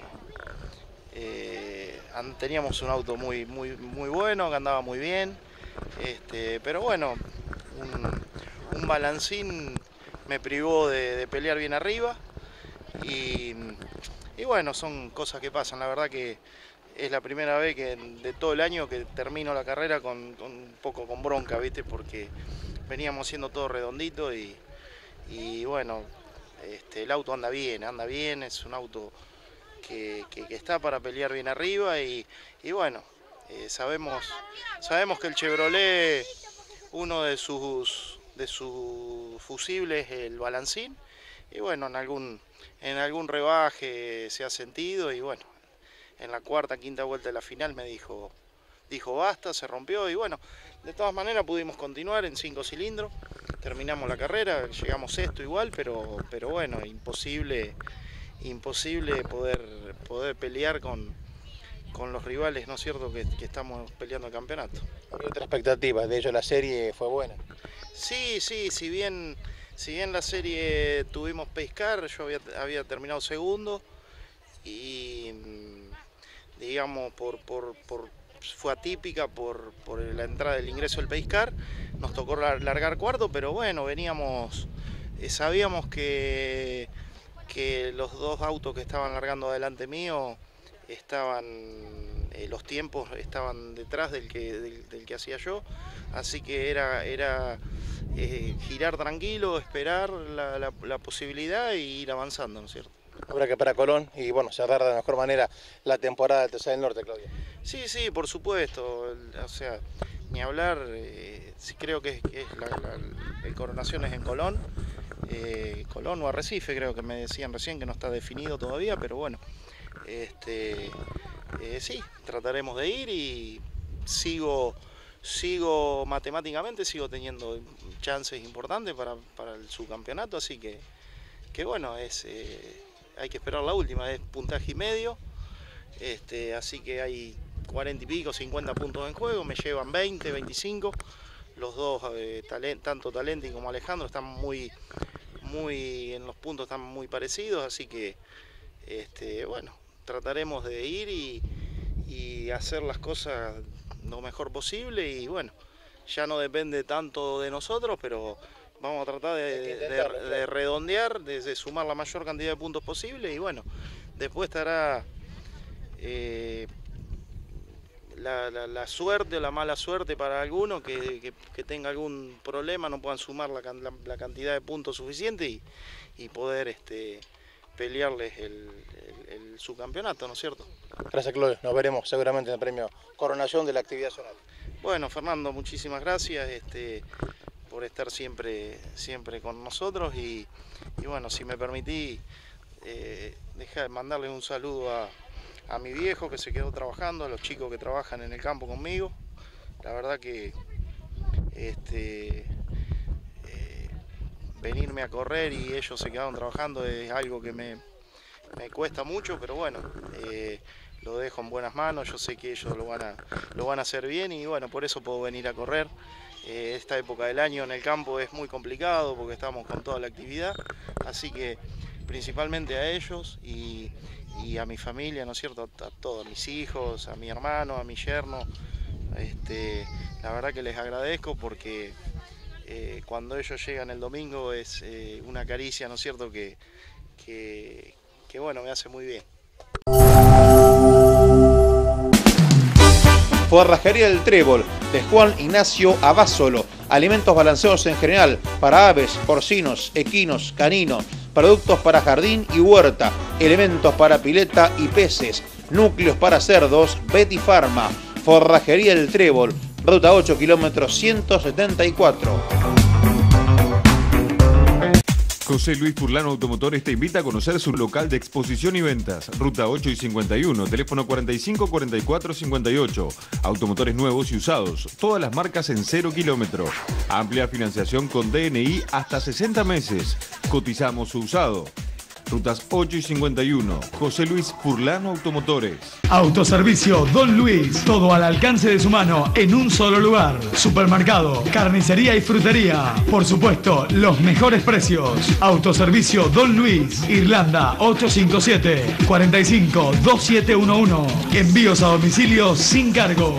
Speaker 11: eh, teníamos un auto muy, muy, muy bueno, que andaba muy bien, este, pero bueno, un, un balancín me privó de, de pelear bien arriba y, y bueno, son cosas que pasan. La verdad que es la primera vez que de todo el año que termino la carrera con, con un poco con bronca, ¿viste? Porque veníamos haciendo todo redondito y, y bueno, este, el auto anda bien, anda bien, es un auto que, que, que está para pelear bien arriba y, y bueno, eh, sabemos, sabemos que el Chevrolet, uno de sus, de sus fusibles es el balancín y bueno, en algún, en algún rebaje se ha sentido y bueno, en la cuarta, quinta vuelta de la final me dijo, dijo basta, se rompió y bueno, de todas maneras pudimos continuar en cinco cilindros, terminamos la carrera, llegamos sexto igual, pero, pero bueno, imposible, imposible poder, poder pelear con, con los rivales, ¿no es cierto?, que, que estamos peleando el campeonato.
Speaker 10: Había otra expectativa, de hecho la serie fue buena.
Speaker 11: Sí, sí, si bien, si bien la serie tuvimos pace car, yo había, había terminado segundo y digamos por, por, por fue atípica por, por la entrada del ingreso del pace car, nos tocó largar cuarto, pero bueno, veníamos, eh, sabíamos que, que los dos autos que estaban largando adelante mío estaban, eh, los tiempos estaban detrás del que, del, del que hacía yo, así que era, era eh, girar tranquilo, esperar la, la, la posibilidad e ir avanzando, ¿no es cierto?
Speaker 10: Habrá que para Colón y bueno, cerrar de la mejor manera la temporada del T C del Norte, Claudio.
Speaker 11: Sí, sí, por supuesto, o sea, ni hablar, eh, sí creo que es, que es la, la, el Coronación es en Colón, eh, Colón o Arrecife, creo que me decían recién que no está definido todavía, pero bueno, este, eh, sí, trataremos de ir y sigo, sigo matemáticamente, sigo teniendo chances importantes para, para el subcampeonato, así que, que bueno, es... Eh, hay que esperar la última, es puntaje y medio, este, así que hay cuarenta y pico, cincuenta puntos en juego, me llevan veinte, veinticinco, los dos, eh, talent, tanto Talenti como Alejandro, están muy, muy, en los puntos están muy parecidos, así que, este, bueno, trataremos de ir y, y hacer las cosas lo mejor posible y bueno, ya no depende tanto de nosotros, pero... Vamos a tratar de, de, de redondear, de, de sumar la mayor cantidad de puntos posible y bueno, después estará eh, la, la, la suerte o la mala suerte para alguno que, que, que tenga algún problema, no puedan sumar la, la, la cantidad de puntos suficiente y, y poder este, pelearles el, el, el subcampeonato, ¿no es cierto?
Speaker 10: Gracias, Claudio. Nos veremos seguramente en el premio Coronación de la actividad zonal.
Speaker 11: Bueno, Fernando, muchísimas gracias. Este, por estar siempre, siempre con nosotros y, y bueno, si me permití, eh, dejar de mandarle un saludo a, a mi viejo que se quedó trabajando, a los chicos que trabajan en el campo conmigo. La verdad que este, eh, venirme a correr y ellos se quedaron trabajando es algo que me, me cuesta mucho, pero bueno, eh, lo dejo en buenas manos, yo sé que ellos lo van a, lo van a hacer bien y bueno, por eso puedo venir a correr. Eh, esta época del año en el campo es muy complicado porque estamos con toda la actividad, así que principalmente a ellos y, y a mi familia, ¿no es cierto? A todos, a mis hijos, a mi hermano, a mi yerno, este, la verdad que les agradezco porque eh, cuando ellos llegan el domingo es eh, una caricia, ¿no es cierto? Que, que, que bueno, me hace muy bien.
Speaker 3: Forrajería del Trébol, de Juan Ignacio Abásolo. Alimentos balanceados en general, para aves, porcinos, equinos, caninos. productos para jardín y huerta, elementos para pileta y peces, núcleos para cerdos, Betty Pharma, Forrajería El Trébol, ruta ocho, kilómetros ciento setenta y cuatro.
Speaker 5: José Luis Furlano Automotores te invita a conocer su local de exposición y ventas. Ruta ocho y cincuenta y uno, teléfono cuarenta y cinco, cuarenta y cuatro, cincuenta y ocho. Automotores nuevos y usados, todas las marcas en cero kilómetro. Amplia financiación con D N I hasta sesenta meses. Cotizamos su usado. Rutas ocho y cincuenta y uno, José Luis Furlano Automotores.
Speaker 4: Autoservicio Don Luis, todo al alcance de su mano en un solo lugar. Supermercado, carnicería y frutería. Por supuesto, los mejores precios. Autoservicio Don Luis, Irlanda ocho cinco siete, cuarenta y cinco, veintisiete once. Envíos a domicilio sin cargo.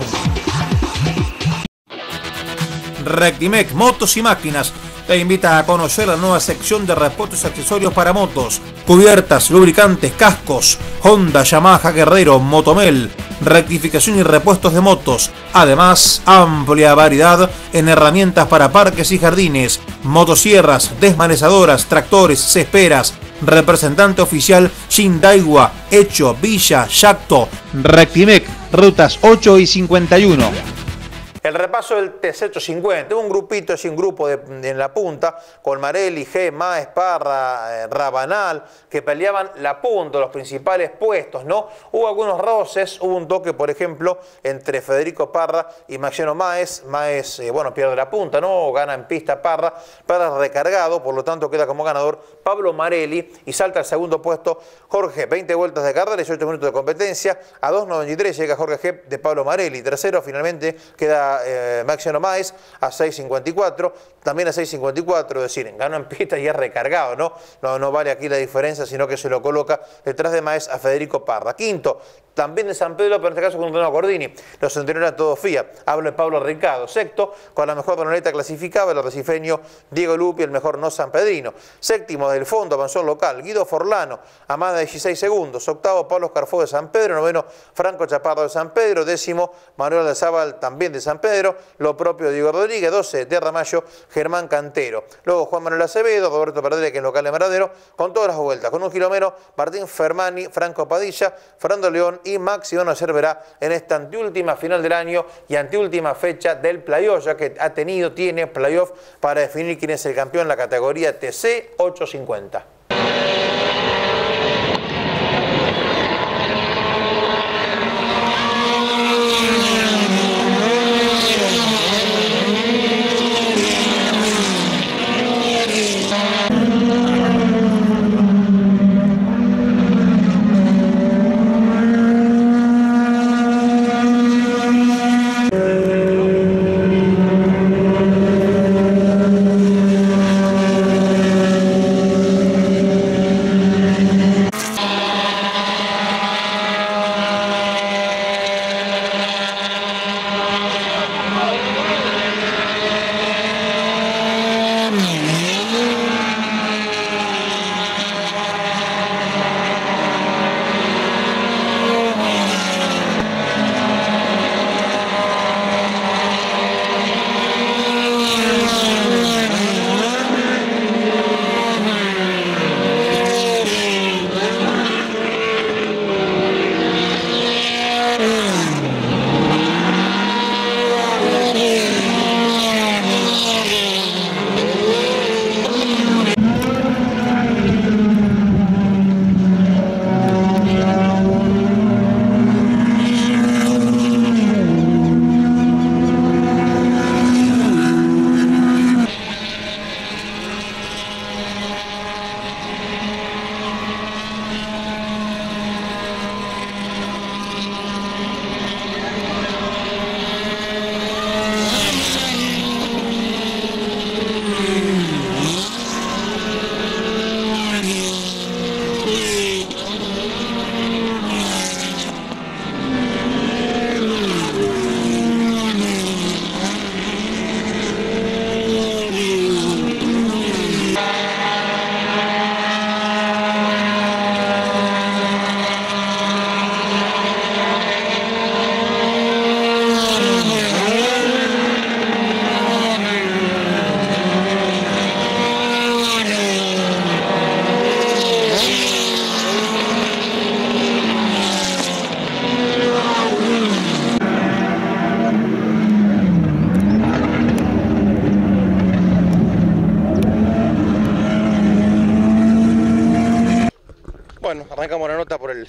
Speaker 1: Rectimec Motos y Máquinas te invita a conocer la nueva sección de repuestos y accesorios para motos, cubiertas, lubricantes, cascos, Honda, Yamaha, Guerrero, Motomel, rectificación y repuestos de motos. Además, amplia variedad en herramientas para parques y jardines, motosierras, desmanezadoras, tractores, cesperas. Representante oficial Shindaiwa, Hecho, Villa, Yacto.
Speaker 3: Rectimec, rutas ocho y cincuenta y uno.
Speaker 1: El repaso del T C ochocientos cincuenta, un grupito, así un grupo de, de, en la punta, con Marelli, G, Maes, Parra, eh, Rabanal, que peleaban la punta, los principales puestos, ¿no? Hubo algunos roces, hubo un toque, por ejemplo, entre Federico Parra y Maxeno Maes. Maes, eh, bueno, pierde la punta, ¿no? Gana en pista Parra, Parra recargado, por lo tanto queda como ganador Pablo Marelli y salta al segundo puesto Jorge, veinte vueltas de carrera, dieciocho minutos de competencia, a dos noventa y tres llega Jorge G de Pablo Marelli. Tercero finalmente queda Eh, Maxeno Maes a seis cincuenta y cuatro, también a seis cincuenta y cuatro, es decir, ganó en pista y es recargado, ¿no? No, no vale aquí la diferencia, sino que se lo coloca detrás de Maes a Federico Parra. Quinto, también de San Pedro, pero en este caso con Antonio Cordini, los anteriores eran todos F I A, hablo de Pablo Ricardo. Sexto, con la mejor panoleta clasificaba el arrecifeño Diego Lupi, el mejor no sanpedrino. Séptimo, del fondo avanzó el local Guido Forlano a más de dieciséis segundos. Octavo, Pablo Escarfó de San Pedro. Noveno, Franco Chaparro de San Pedro. Décimo, Manuel de Zábal también de San Pedro. Lo propio Diego Rodríguez. doce, de Ramallo, Germán Cantero. Luego Juan Manuel Acevedo, Roberto Perdere, que es local de Maradero, con todas las vueltas. Con un kilómetro, Martín Fermani, Franco Padilla, Fernando León y Maxi Ono Cerverá en esta anteúltima final del año y anteúltima fecha del playoff, ya que ha tenido, tiene playoff para definir quién es el campeón en la categoría T C ochocientos cincuenta.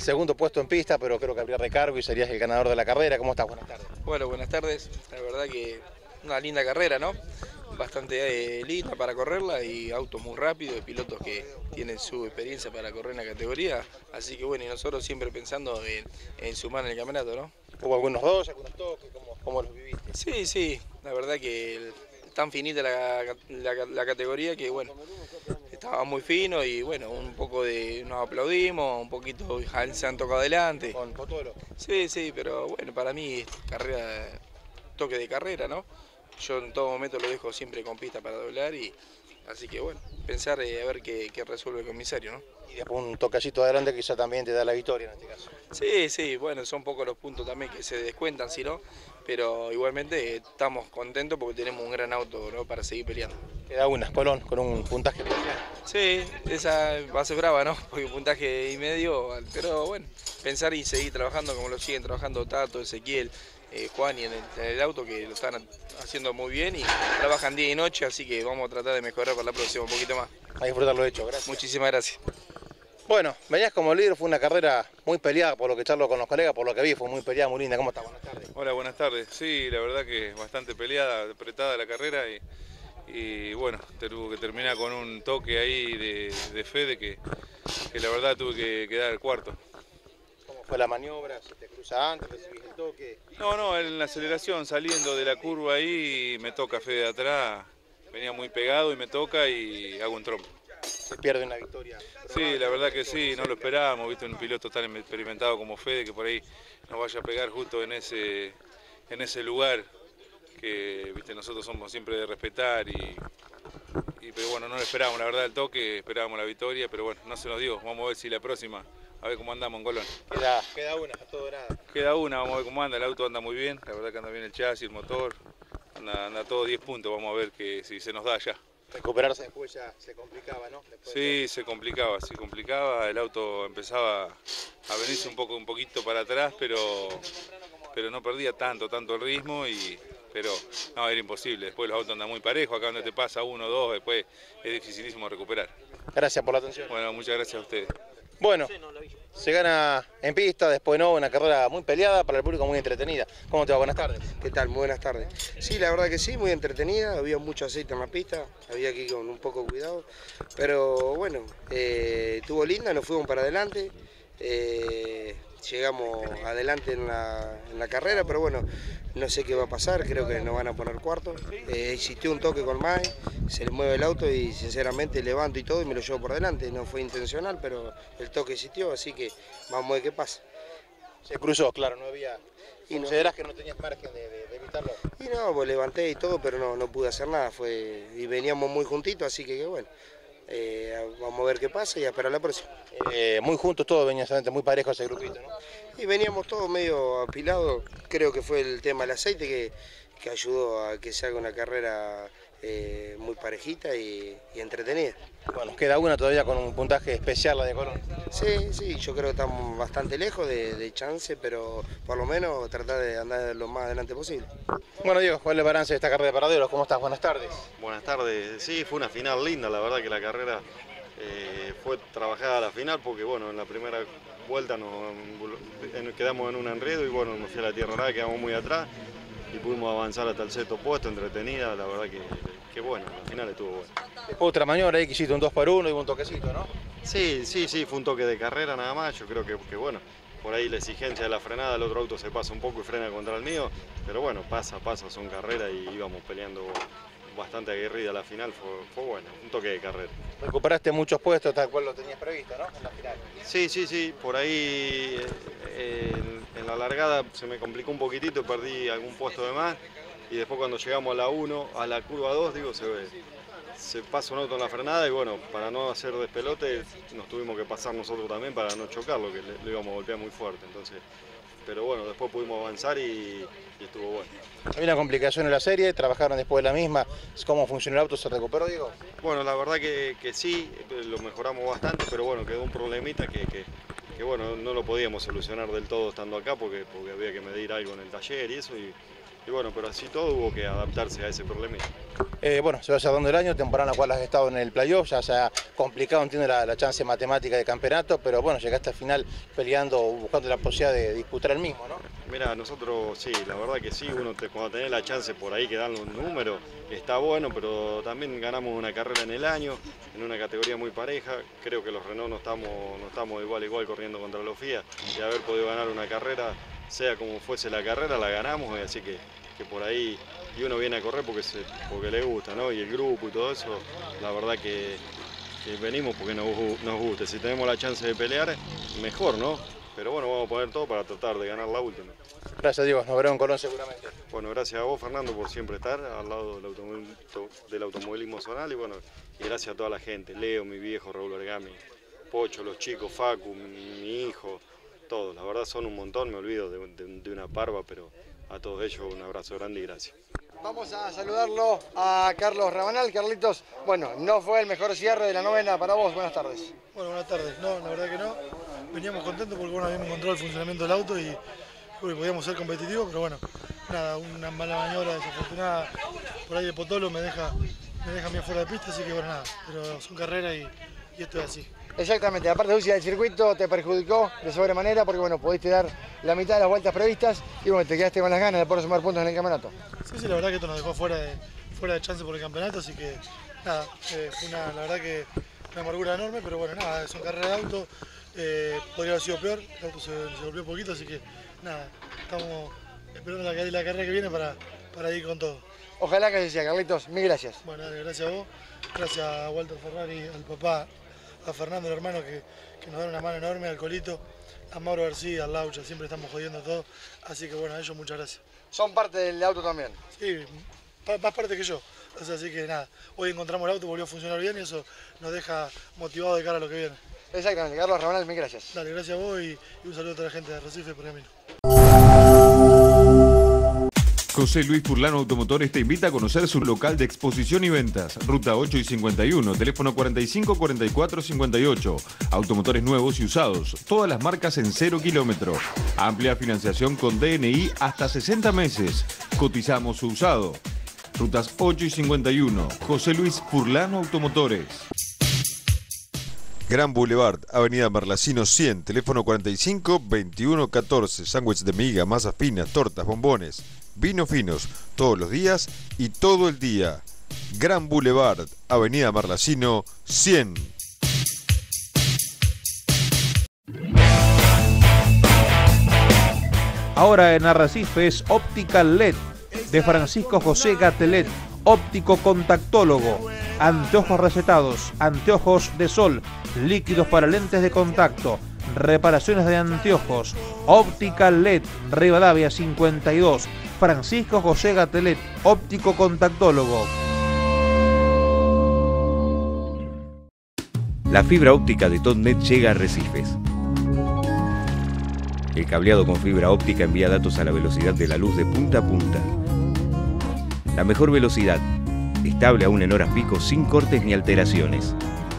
Speaker 10: segundo puesto en pista, pero creo que habría recargo y serías el ganador de la carrera. ¿Cómo estás? Buenas tardes.
Speaker 12: Bueno, buenas tardes. La verdad que una linda carrera, ¿no? Bastante eh, linda para correrla y autos muy rápidos, y pilotos que tienen su experiencia para correr en la categoría. Así que bueno, y nosotros siempre pensando en, en sumar en el campeonato, ¿no?
Speaker 10: ¿Hubo algunos dos, algunos toques? ¿Cómo, cómo los viviste?
Speaker 12: Sí, sí. La verdad que el, tan finita la, la, la categoría que bueno, estaba muy fino y bueno, un poco de nos aplaudimos, un poquito se han tocado adelante.
Speaker 10: ¿Con Potolo?
Speaker 12: Sí, sí, pero bueno, para mí carrera, toque de carrera, ¿no? Yo en todo momento lo dejo siempre con pista para doblar y así que bueno, pensar eh, a ver qué, qué resuelve el comisario, ¿no?
Speaker 10: Y después un toquecito adelante quizá también te da la victoria en este caso.
Speaker 12: Sí, sí, bueno, son pocos los puntos también que se descuentan, si no, pero igualmente eh, estamos contentos porque tenemos un gran auto, ¿no? Para seguir peleando.
Speaker 10: Queda una, Colón, con un puntaje especial.
Speaker 12: Sí, esa va a ser brava, ¿no? Porque un puntaje y medio, pero bueno, pensar y seguir trabajando como lo siguen trabajando Tato, Ezequiel, eh, Juan y en el, en el auto, que lo están haciendo muy bien y trabajan día y noche, así que vamos a tratar de mejorar para la próxima un poquito más.
Speaker 10: A disfrutar lo hecho, gracias.
Speaker 12: Muchísimas gracias.
Speaker 10: Bueno, venías como líder, fue una carrera muy peleada, por lo que charlo con los colegas, por lo que vi, fue muy peleada, muy linda. ¿Cómo estás? Buenas tardes.
Speaker 13: Hola, buenas tardes. Sí, la verdad que bastante peleada, apretada la carrera y, y bueno, tuve que terminar con un toque ahí de, de Fede que, que la verdad tuve que quedar cuarto.
Speaker 10: ¿Cómo fue la maniobra? ¿Se te cruza antes? ¿Recibís el toque?
Speaker 13: No, no, en la aceleración, saliendo de la curva ahí, me toca Fede de atrás, venía muy pegado y me toca y hago un trompo.
Speaker 10: Se pierde una victoria.
Speaker 13: Sí, la verdad que sí, no lo esperábamos, viste, un piloto tan experimentado como Fede que por ahí nos vaya a pegar justo en ese, en ese lugar que, viste, nosotros somos siempre de respetar y, y pero bueno, no lo esperábamos, la verdad, el toque, esperábamos la victoria, pero bueno, no se nos dio, vamos a ver si la próxima, a ver cómo andamos en Colón.
Speaker 10: Queda, queda una, a todo nada.
Speaker 13: Queda una, vamos a ver cómo anda, el auto anda muy bien, la verdad que anda bien el chasis, el motor, anda, anda todo diez puntos, vamos a ver que si se nos da ya.
Speaker 10: Recuperarse después ya se complicaba, ¿no? Después
Speaker 13: sí, se complicaba, se complicaba, el auto empezaba a venirse un poco, un poquito para atrás, pero, pero no perdía tanto, tanto el ritmo, y, pero no, era imposible, después los autos andan muy parejos, acá donde te pasa uno o dos, después es dificilísimo recuperar.
Speaker 10: Gracias por la atención.
Speaker 13: Bueno, muchas gracias a ustedes.
Speaker 10: Bueno, se gana en pista, después no, una carrera muy peleada, para el público muy entretenida. ¿Cómo te va? Buenas tardes.
Speaker 14: ¿Qué tal? Muy buenas tardes. Sí, la verdad que sí, muy entretenida, había mucho aceite en la pista, había que ir con un poco de cuidado, pero bueno, eh, estuvo linda, nos fuimos para adelante, eh, llegamos adelante en la, en la carrera, pero bueno, no sé qué va a pasar, creo que nos van a poner cuarto. Eh, existió un toque con Mae, se le mueve el auto y sinceramente levanto y todo y me lo llevo por delante. No fue intencional, pero el toque existió, así que vamos a ver qué pasa.
Speaker 10: Se cruzó, claro, no había...
Speaker 14: Y no,
Speaker 10: ¿Considerás que no tenías margen de, de, de evitarlo?
Speaker 14: Y no, pues levanté y todo, pero no, no pude hacer nada, fue y veníamos muy juntitos, así que, que bueno. Eh, vamos a ver qué pasa y a esperar la próxima.
Speaker 10: Eh, muy juntos todos, venían muy parejos ese grupito, ¿no?
Speaker 14: Y veníamos todos medio apilados, creo que fue el tema del aceite que, que ayudó a que se haga una carrera eh, muy parejita y, y entretenida.
Speaker 10: Bueno, queda una todavía con un puntaje especial la de Colón.
Speaker 14: Sí, sí, yo creo que estamos bastante lejos de, de chance, pero por lo menos tratar de andar lo más adelante posible.
Speaker 10: Bueno, Diego, ¿cuál es el balance de esta carrera de paraderos? ¿Cómo estás? Buenas tardes.
Speaker 15: Buenas tardes. Sí, fue una final linda, la verdad que la carrera eh, fue trabajada a la final porque bueno, en la primera vuelta nos, en, quedamos en un enredo y bueno, nos fui a la tierra nada, quedamos muy atrás y pudimos avanzar hasta el sexto puesto, entretenida, la verdad que, que bueno, al final estuvo bueno.
Speaker 10: Otra maniobra ahí que hiciste un dos por uno y un toquecito, ¿no?
Speaker 15: Sí, sí, sí, fue un toque de carrera nada más, yo creo que, que bueno, por ahí la exigencia de la frenada, el otro auto se pasa un poco y frena contra el mío, pero bueno, pasa, pasa, son carreras y íbamos peleando bastante aguerrida la final, fue, fue bueno, un toque de carrera.
Speaker 10: Recuperaste muchos puestos tal cual lo tenías previsto, ¿no? En la final.
Speaker 15: Sí, sí, sí, por ahí eh, en, en la largada se me complicó un poquitito, perdí algún puesto de más y después cuando llegamos a la uno, a la curva dos, digo, se ve. Se pasa un auto en la frenada y bueno, para no hacer despelote nos tuvimos que pasar nosotros también para no chocarlo, que le, le íbamos a golpear muy fuerte, entonces, pero bueno, después pudimos avanzar y, y estuvo bueno.
Speaker 10: Hay una complicación en la serie, trabajaron después de la misma, ¿cómo funcionó el auto? ¿Se recuperó, Diego?
Speaker 15: Bueno, la verdad que, que sí, lo mejoramos bastante, pero bueno, quedó un problemita que, que, que bueno, no lo podíamos solucionar del todo estando acá porque, porque había que medir algo en el taller y eso, y, y bueno, pero así todo hubo que adaptarse a ese problemita.
Speaker 10: Eh, bueno, se va cerrando el año, temporada en la cual has estado en el playoff, ya se ha complicado, entiendo, la, la chance matemática de campeonato, pero bueno, llegaste al final peleando, buscando la posibilidad de disputar el mismo, ¿no?
Speaker 15: Mira, nosotros sí, la verdad que sí, uno te, cuando tenés la chance por ahí que dan los números, está bueno, pero también ganamos una carrera en el año, en una categoría muy pareja. Creo que los Renault no estamos, no estamos igual igual corriendo contra los F I A, y haber podido ganar una carrera, sea como fuese la carrera, la ganamos, así que, que por ahí, y uno viene a correr porque, se, porque le gusta, ¿no? Y el grupo y todo eso, la verdad que, que venimos porque nos, nos gusta. Si tenemos la chance de pelear, mejor, ¿no? Pero bueno, vamos a poner todo para tratar de ganar la última.
Speaker 10: Gracias, Diego. Nos veremos en Colón seguramente.
Speaker 15: Bueno, gracias a vos, Fernando, por siempre estar al lado del, automovilismo, del automovilismo zonal, y bueno, y gracias a toda la gente, Leo, mi viejo, Raúl Orgami, Pocho, los chicos, Facu, mi, mi hijo, todos. La verdad son un montón, me olvido de, de, de una parva, pero a todos ellos un abrazo grande y gracias.
Speaker 16: Vamos a saludarlo a Carlos Rabanal. Carlitos, bueno, no fue el mejor cierre de la novena para vos. Buenas tardes.
Speaker 17: Bueno, buenas tardes. No, la verdad que no. Veníamos contentos porque bueno, habíamos encontrado el funcionamiento del auto y bueno, podíamos ser competitivos, pero bueno, nada, una mala maniobra desafortunada por ahí de Potolo me deja, me deja bien fuera de pista, así que bueno, nada, pero son carreras y, y esto es así.
Speaker 16: Exactamente, la parte dulce del circuito te perjudicó de sobremanera porque bueno, pudiste dar la mitad de las vueltas previstas y bueno, te quedaste con las ganas de poder sumar puntos en el campeonato.
Speaker 17: Sí, sí, la verdad que esto nos dejó fuera de, fuera de chance por el campeonato, así que nada, eh, fue una, la verdad que una amargura enorme, pero bueno, nada, son carreras de auto, eh, podría haber sido peor, el auto se, se golpeó un poquito, así que nada, estamos esperando la, la carrera que viene para, para ir con todo.
Speaker 16: Ojalá que así sea, Carlitos, mil gracias.
Speaker 17: Bueno, dale, gracias a vos, gracias a Walter Ferrari, al papá, a Fernando, el hermano, que, que nos dan una mano enorme, al Colito, a Mauro García, al Laucha, siempre estamos jodiendo todo, así que bueno, a ellos muchas gracias.
Speaker 16: ¿Son parte del auto también?
Speaker 17: Sí, más parte que yo, o sea, así que nada, hoy encontramos el auto, volvió a funcionar bien y eso nos deja motivados de cara a lo que viene.
Speaker 16: Exactamente, Carlos Rabanal, mil gracias.
Speaker 17: Dale, gracias a vos y, y un saludo a toda la gente de Recife por camino.
Speaker 18: José Luis Furlano Automotores te invita a conocer su local de exposición y ventas. Ruta ocho y cincuenta y uno, teléfono cuarenta y cinco, cuarenta y cuatro, cincuenta y ocho. Automotores nuevos y usados, todas las marcas en cero kilómetros. Amplia financiación con D N I hasta sesenta meses. Cotizamos su usado. Rutas ocho y cincuenta y uno, José Luis Furlano Automotores.
Speaker 5: Gran Boulevard, Avenida Marlacino cien, teléfono cuarenta y cinco, veintiuno, catorce, sándwich de miga, masas finas, tortas, bombones, vinos finos, todos los días y todo el día. Gran Boulevard, Avenida Marlacino cien.
Speaker 3: Ahora en Arrecife es Optical L E D de Francisco José Gatelet, óptico contactólogo, anteojos recetados, anteojos de sol, líquidos para lentes de contacto, reparaciones de anteojos. Optical L E D, Rivadavia cincuenta y dos, Francisco José Gatelet, óptico contactólogo.
Speaker 6: La fibra óptica de Totnet llega a Arrecifes. El cableado con fibra óptica envía datos a la velocidad de la luz de punta a punta. La mejor velocidad, estable aún en horas pico sin cortes ni alteraciones.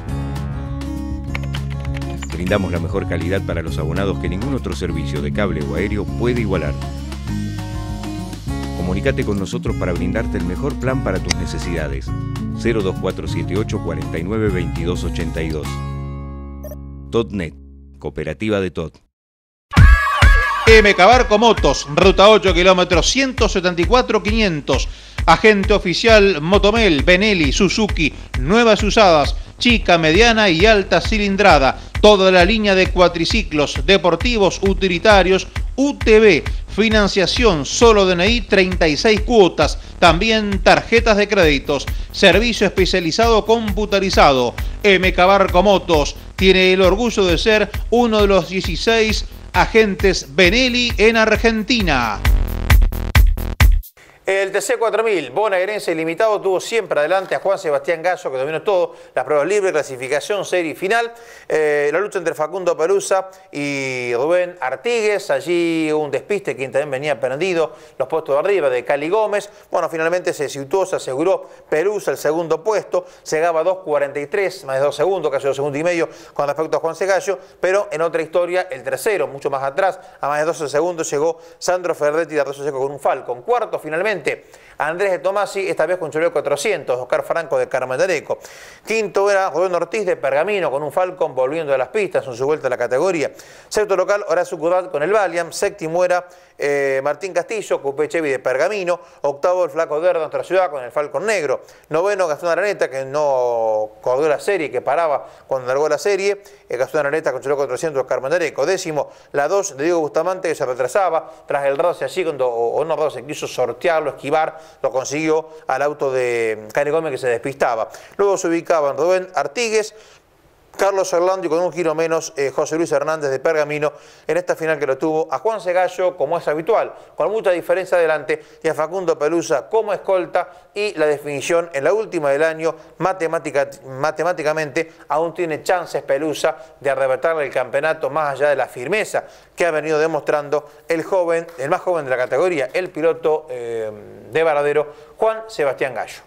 Speaker 6: Brindamos la mejor calidad para los abonados que ningún otro servicio de cable o aéreo puede igualar. Comunícate con nosotros para brindarte el mejor plan para tus necesidades. cero dos cuatro siete ocho, cuatro nueve, veintidós ochenta y dos. Totnet, cooperativa de Tot.
Speaker 3: M K Barco Motos, ruta ocho kilómetros, ciento setenta y cuatro, quinientos. Agente oficial Motomel, Benelli, Suzuki, nuevas usadas, chica, mediana y alta cilindrada. Toda la línea de cuatriciclos, deportivos, utilitarios, U T V. Financiación, solo D N I, treinta y seis cuotas. También tarjetas de créditos. Servicio especializado computarizado. M K Barco Motos tiene el orgullo de ser uno de los dieciséis agentes Benelli en Argentina.
Speaker 1: El T C cuatro mil, bonaerense limitado, tuvo siempre adelante a Juan Sebastián Gallo, que dominó todo, las pruebas libres, clasificación, serie y final. Eh, la lucha entre Facundo Perusa y Rubén Artigues, allí un despiste, quien también venía perdido, los puestos de arriba de Cali Gómez. Bueno, finalmente se situó, se aseguró Perusa el segundo puesto, llegaba a dos cuarenta y tres, más de dos segundos, casi dos segundos y medio con respecto a Juan Gallo, pero en otra historia, el tercero, mucho más atrás, a más de doce segundos, llegó Sandro Ferretti de Arroyo Seco con un Falcon. Cuarto, finalmente, finalmente Andrés de Tomasi, esta vez con Chevrolet cuatrocientos, Oscar Franco de Carmen de Areco. Quinto era Rubén Ortiz de Pergamino con un Falcon volviendo de las pistas en su vuelta a la categoría. Sexto local, Horacio Cudat con el Valiant. Séptimo era eh, Martín Castillo, Coupé Chevy de Pergamino. Octavo el Flaco Derda de nuestra ciudad con el Falcon Negro. Noveno Gastón Araneta, que no corrió la serie, que paraba cuando largó la serie. Eh, Gastón Araneta con Chevrolet cuatrocientos de Carmen de Areco. Décimo, la dos de Diego Bustamante, que se retrasaba tras el roce allí cuando Honor Roce quiso sortearlo, esquivar, lo consiguió al auto de Cani Gómez que se despistaba. Luego se ubicaban Rubén Artigues, Carlos Orlando y con un giro menos eh, José Luis Hernández de Pergamino en esta final que lo tuvo a Juan Segallo como es habitual, con mucha diferencia adelante, y a Facundo Pelusa como escolta, y la definición en la última del año, matemática, matemáticamente aún tiene chances Pelusa de arrebatarle el campeonato más allá de la firmeza que ha venido demostrando el joven, el más joven de la categoría, el piloto eh, de Varadero, Juan Sebastián Gallo.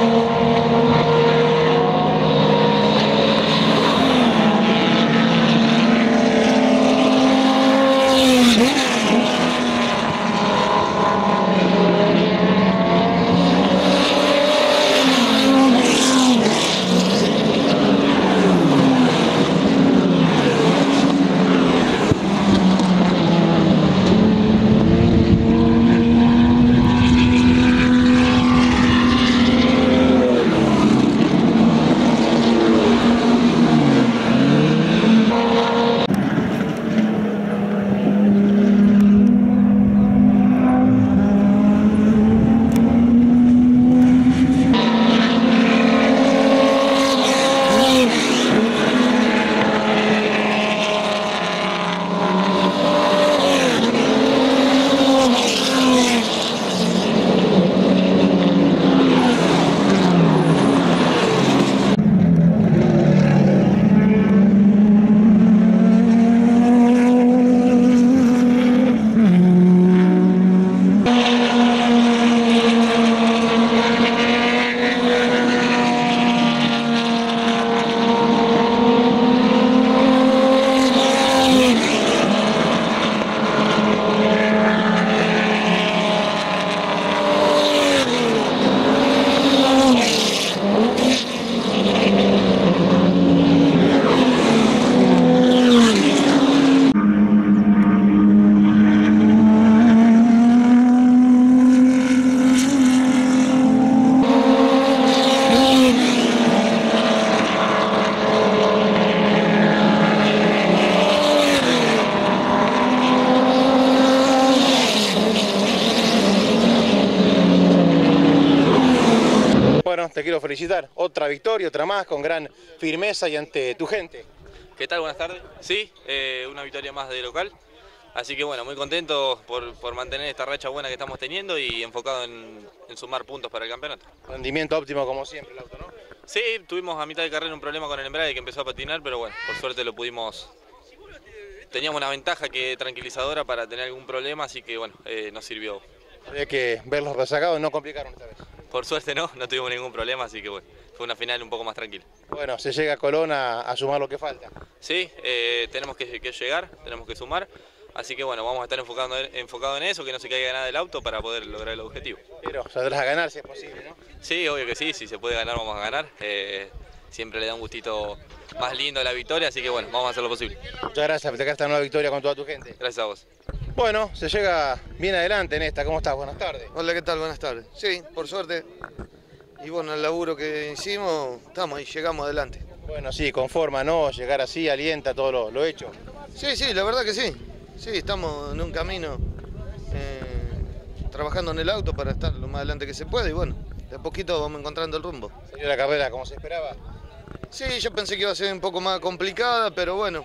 Speaker 1: Te quiero felicitar, otra victoria, otra más, con gran firmeza y ante tu gente.
Speaker 12: ¿Qué tal? Buenas tardes. Sí, eh, una victoria más de local. Así que bueno, muy contento por, por mantener esta racha buena que estamos teniendo y enfocado en, en sumar puntos para el campeonato.
Speaker 10: Rendimiento óptimo como siempre el auto, ¿no?
Speaker 12: Sí, tuvimos a mitad de carrera un problema con el embrague que empezó a patinar, pero bueno, por suerte lo pudimos... Teníamos una ventaja que tranquilizadora para tener algún problema, así que bueno, eh, nos sirvió.
Speaker 10: Había que verlos rezagados, no complicaron esta vez.
Speaker 12: Por suerte no, no tuvimos ningún problema, así que bueno, fue una final un poco más tranquila.
Speaker 10: Bueno, se llega a Colón a, a sumar lo que falta.
Speaker 12: Sí, eh, tenemos que, que llegar, tenemos que sumar, así que bueno, vamos a estar enfocado, enfocado en eso, que no se caiga nada del auto para poder lograr el objetivo.
Speaker 10: Pero saldrás a ganar si es posible, ¿no?
Speaker 12: Sí, obvio que sí, si se puede ganar vamos a ganar. Eh, siempre le da un gustito más lindo a la victoria, así que bueno, vamos a hacer lo posible.
Speaker 10: Muchas gracias, te esta nueva victoria con toda tu gente.
Speaker 12: Gracias a vos.
Speaker 10: Bueno, se llega bien adelante en esta. ¿Cómo estás? Buenas tardes.
Speaker 19: Hola, ¿qué tal? Buenas tardes. Sí, por suerte. Y bueno, el laburo que hicimos, estamos ahí, llegamos adelante.
Speaker 10: Bueno, sí, conforma, ¿no? Llegar así alienta todo lo, lo hecho.
Speaker 19: Sí, sí, la verdad que sí. Sí, estamos en un camino eh, trabajando en el auto para estar lo más adelante que se puede y bueno, de a poquito vamos encontrando el rumbo.
Speaker 10: ¿Salió la carrera como se esperaba?
Speaker 19: Sí, yo pensé que iba a ser un poco más complicada, pero bueno,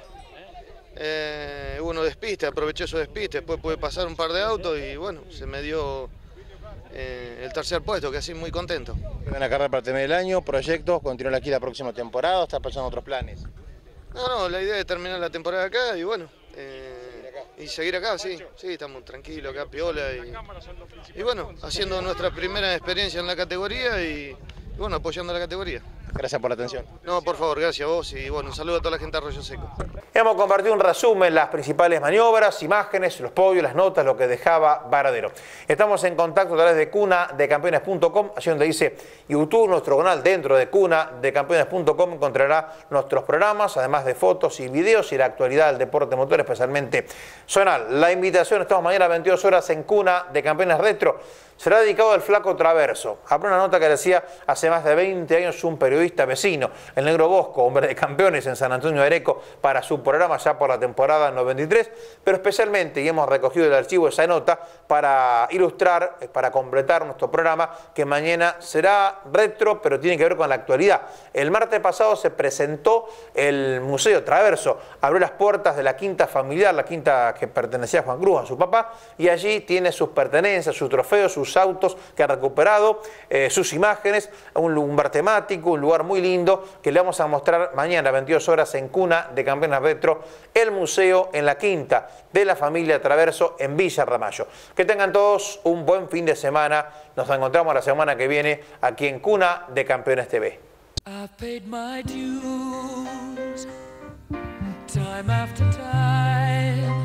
Speaker 19: eh, hubo uno despiste, aproveché su despiste, después pude pasar un par de autos y bueno, se me dio eh, el tercer puesto, que así muy contento.
Speaker 10: ¿Van a carrera para terminar el año? ¿Proyectos? ¿Continuar aquí la próxima temporada o estás pensando en otros planes?
Speaker 19: No, no, la idea es terminar la temporada acá y bueno, eh, y seguir acá, sí, sí, estamos tranquilos acá, piola y, y bueno, haciendo nuestra primera experiencia en la categoría y, y bueno, apoyando a la categoría.
Speaker 10: Gracias por la atención.
Speaker 19: No, por favor, gracias a vos y bueno, un saludo a toda la gente de Arroyo Seco.
Speaker 1: Hemos compartido un resumen, las principales maniobras, imágenes, los podios, las notas, lo que dejaba Varadero. Estamos en contacto a través de cuna de campeones punto com, allí donde dice YouTube, nuestro canal dentro de cuna de campeones punto com encontrará nuestros programas, además de fotos y videos y la actualidad del deporte motor, especialmente zonal. La invitación, estamos mañana a veintidós horas en Cuna de Campeones Retro. Será dedicado al Flaco Traverso. Habrá una nota que decía hace más de veinte años un periodista vecino, el Negro Bosco, hombre de campeones en San Antonio de Areco, para su programa ya por la temporada noventa y tres, pero especialmente, y hemos recogido del archivo esa nota para ilustrar, para completar nuestro programa, que mañana será retro, pero tiene que ver con la actualidad. El martes pasado se presentó el Museo Traverso, abrió las puertas de la quinta familiar, la quinta que pertenecía a Juan Cruz, a su papá, y allí tiene sus pertenencias, sus trofeos, sus autos que ha recuperado, eh, sus imágenes, un lugar temático, un lugar muy lindo que le vamos a mostrar mañana a veintidós horas en Cuna de Campeones Retro, el museo en la quinta de la familia Traverso en Villa Ramallo. Que tengan todos un buen fin de semana. Nos encontramos la semana que viene aquí en Cuna de Campeones T V.
Speaker 2: I've paid my dues, time after time.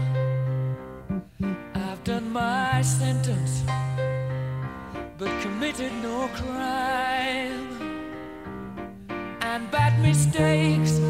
Speaker 2: I've done my sentence, but committed no crime. And bad mistakes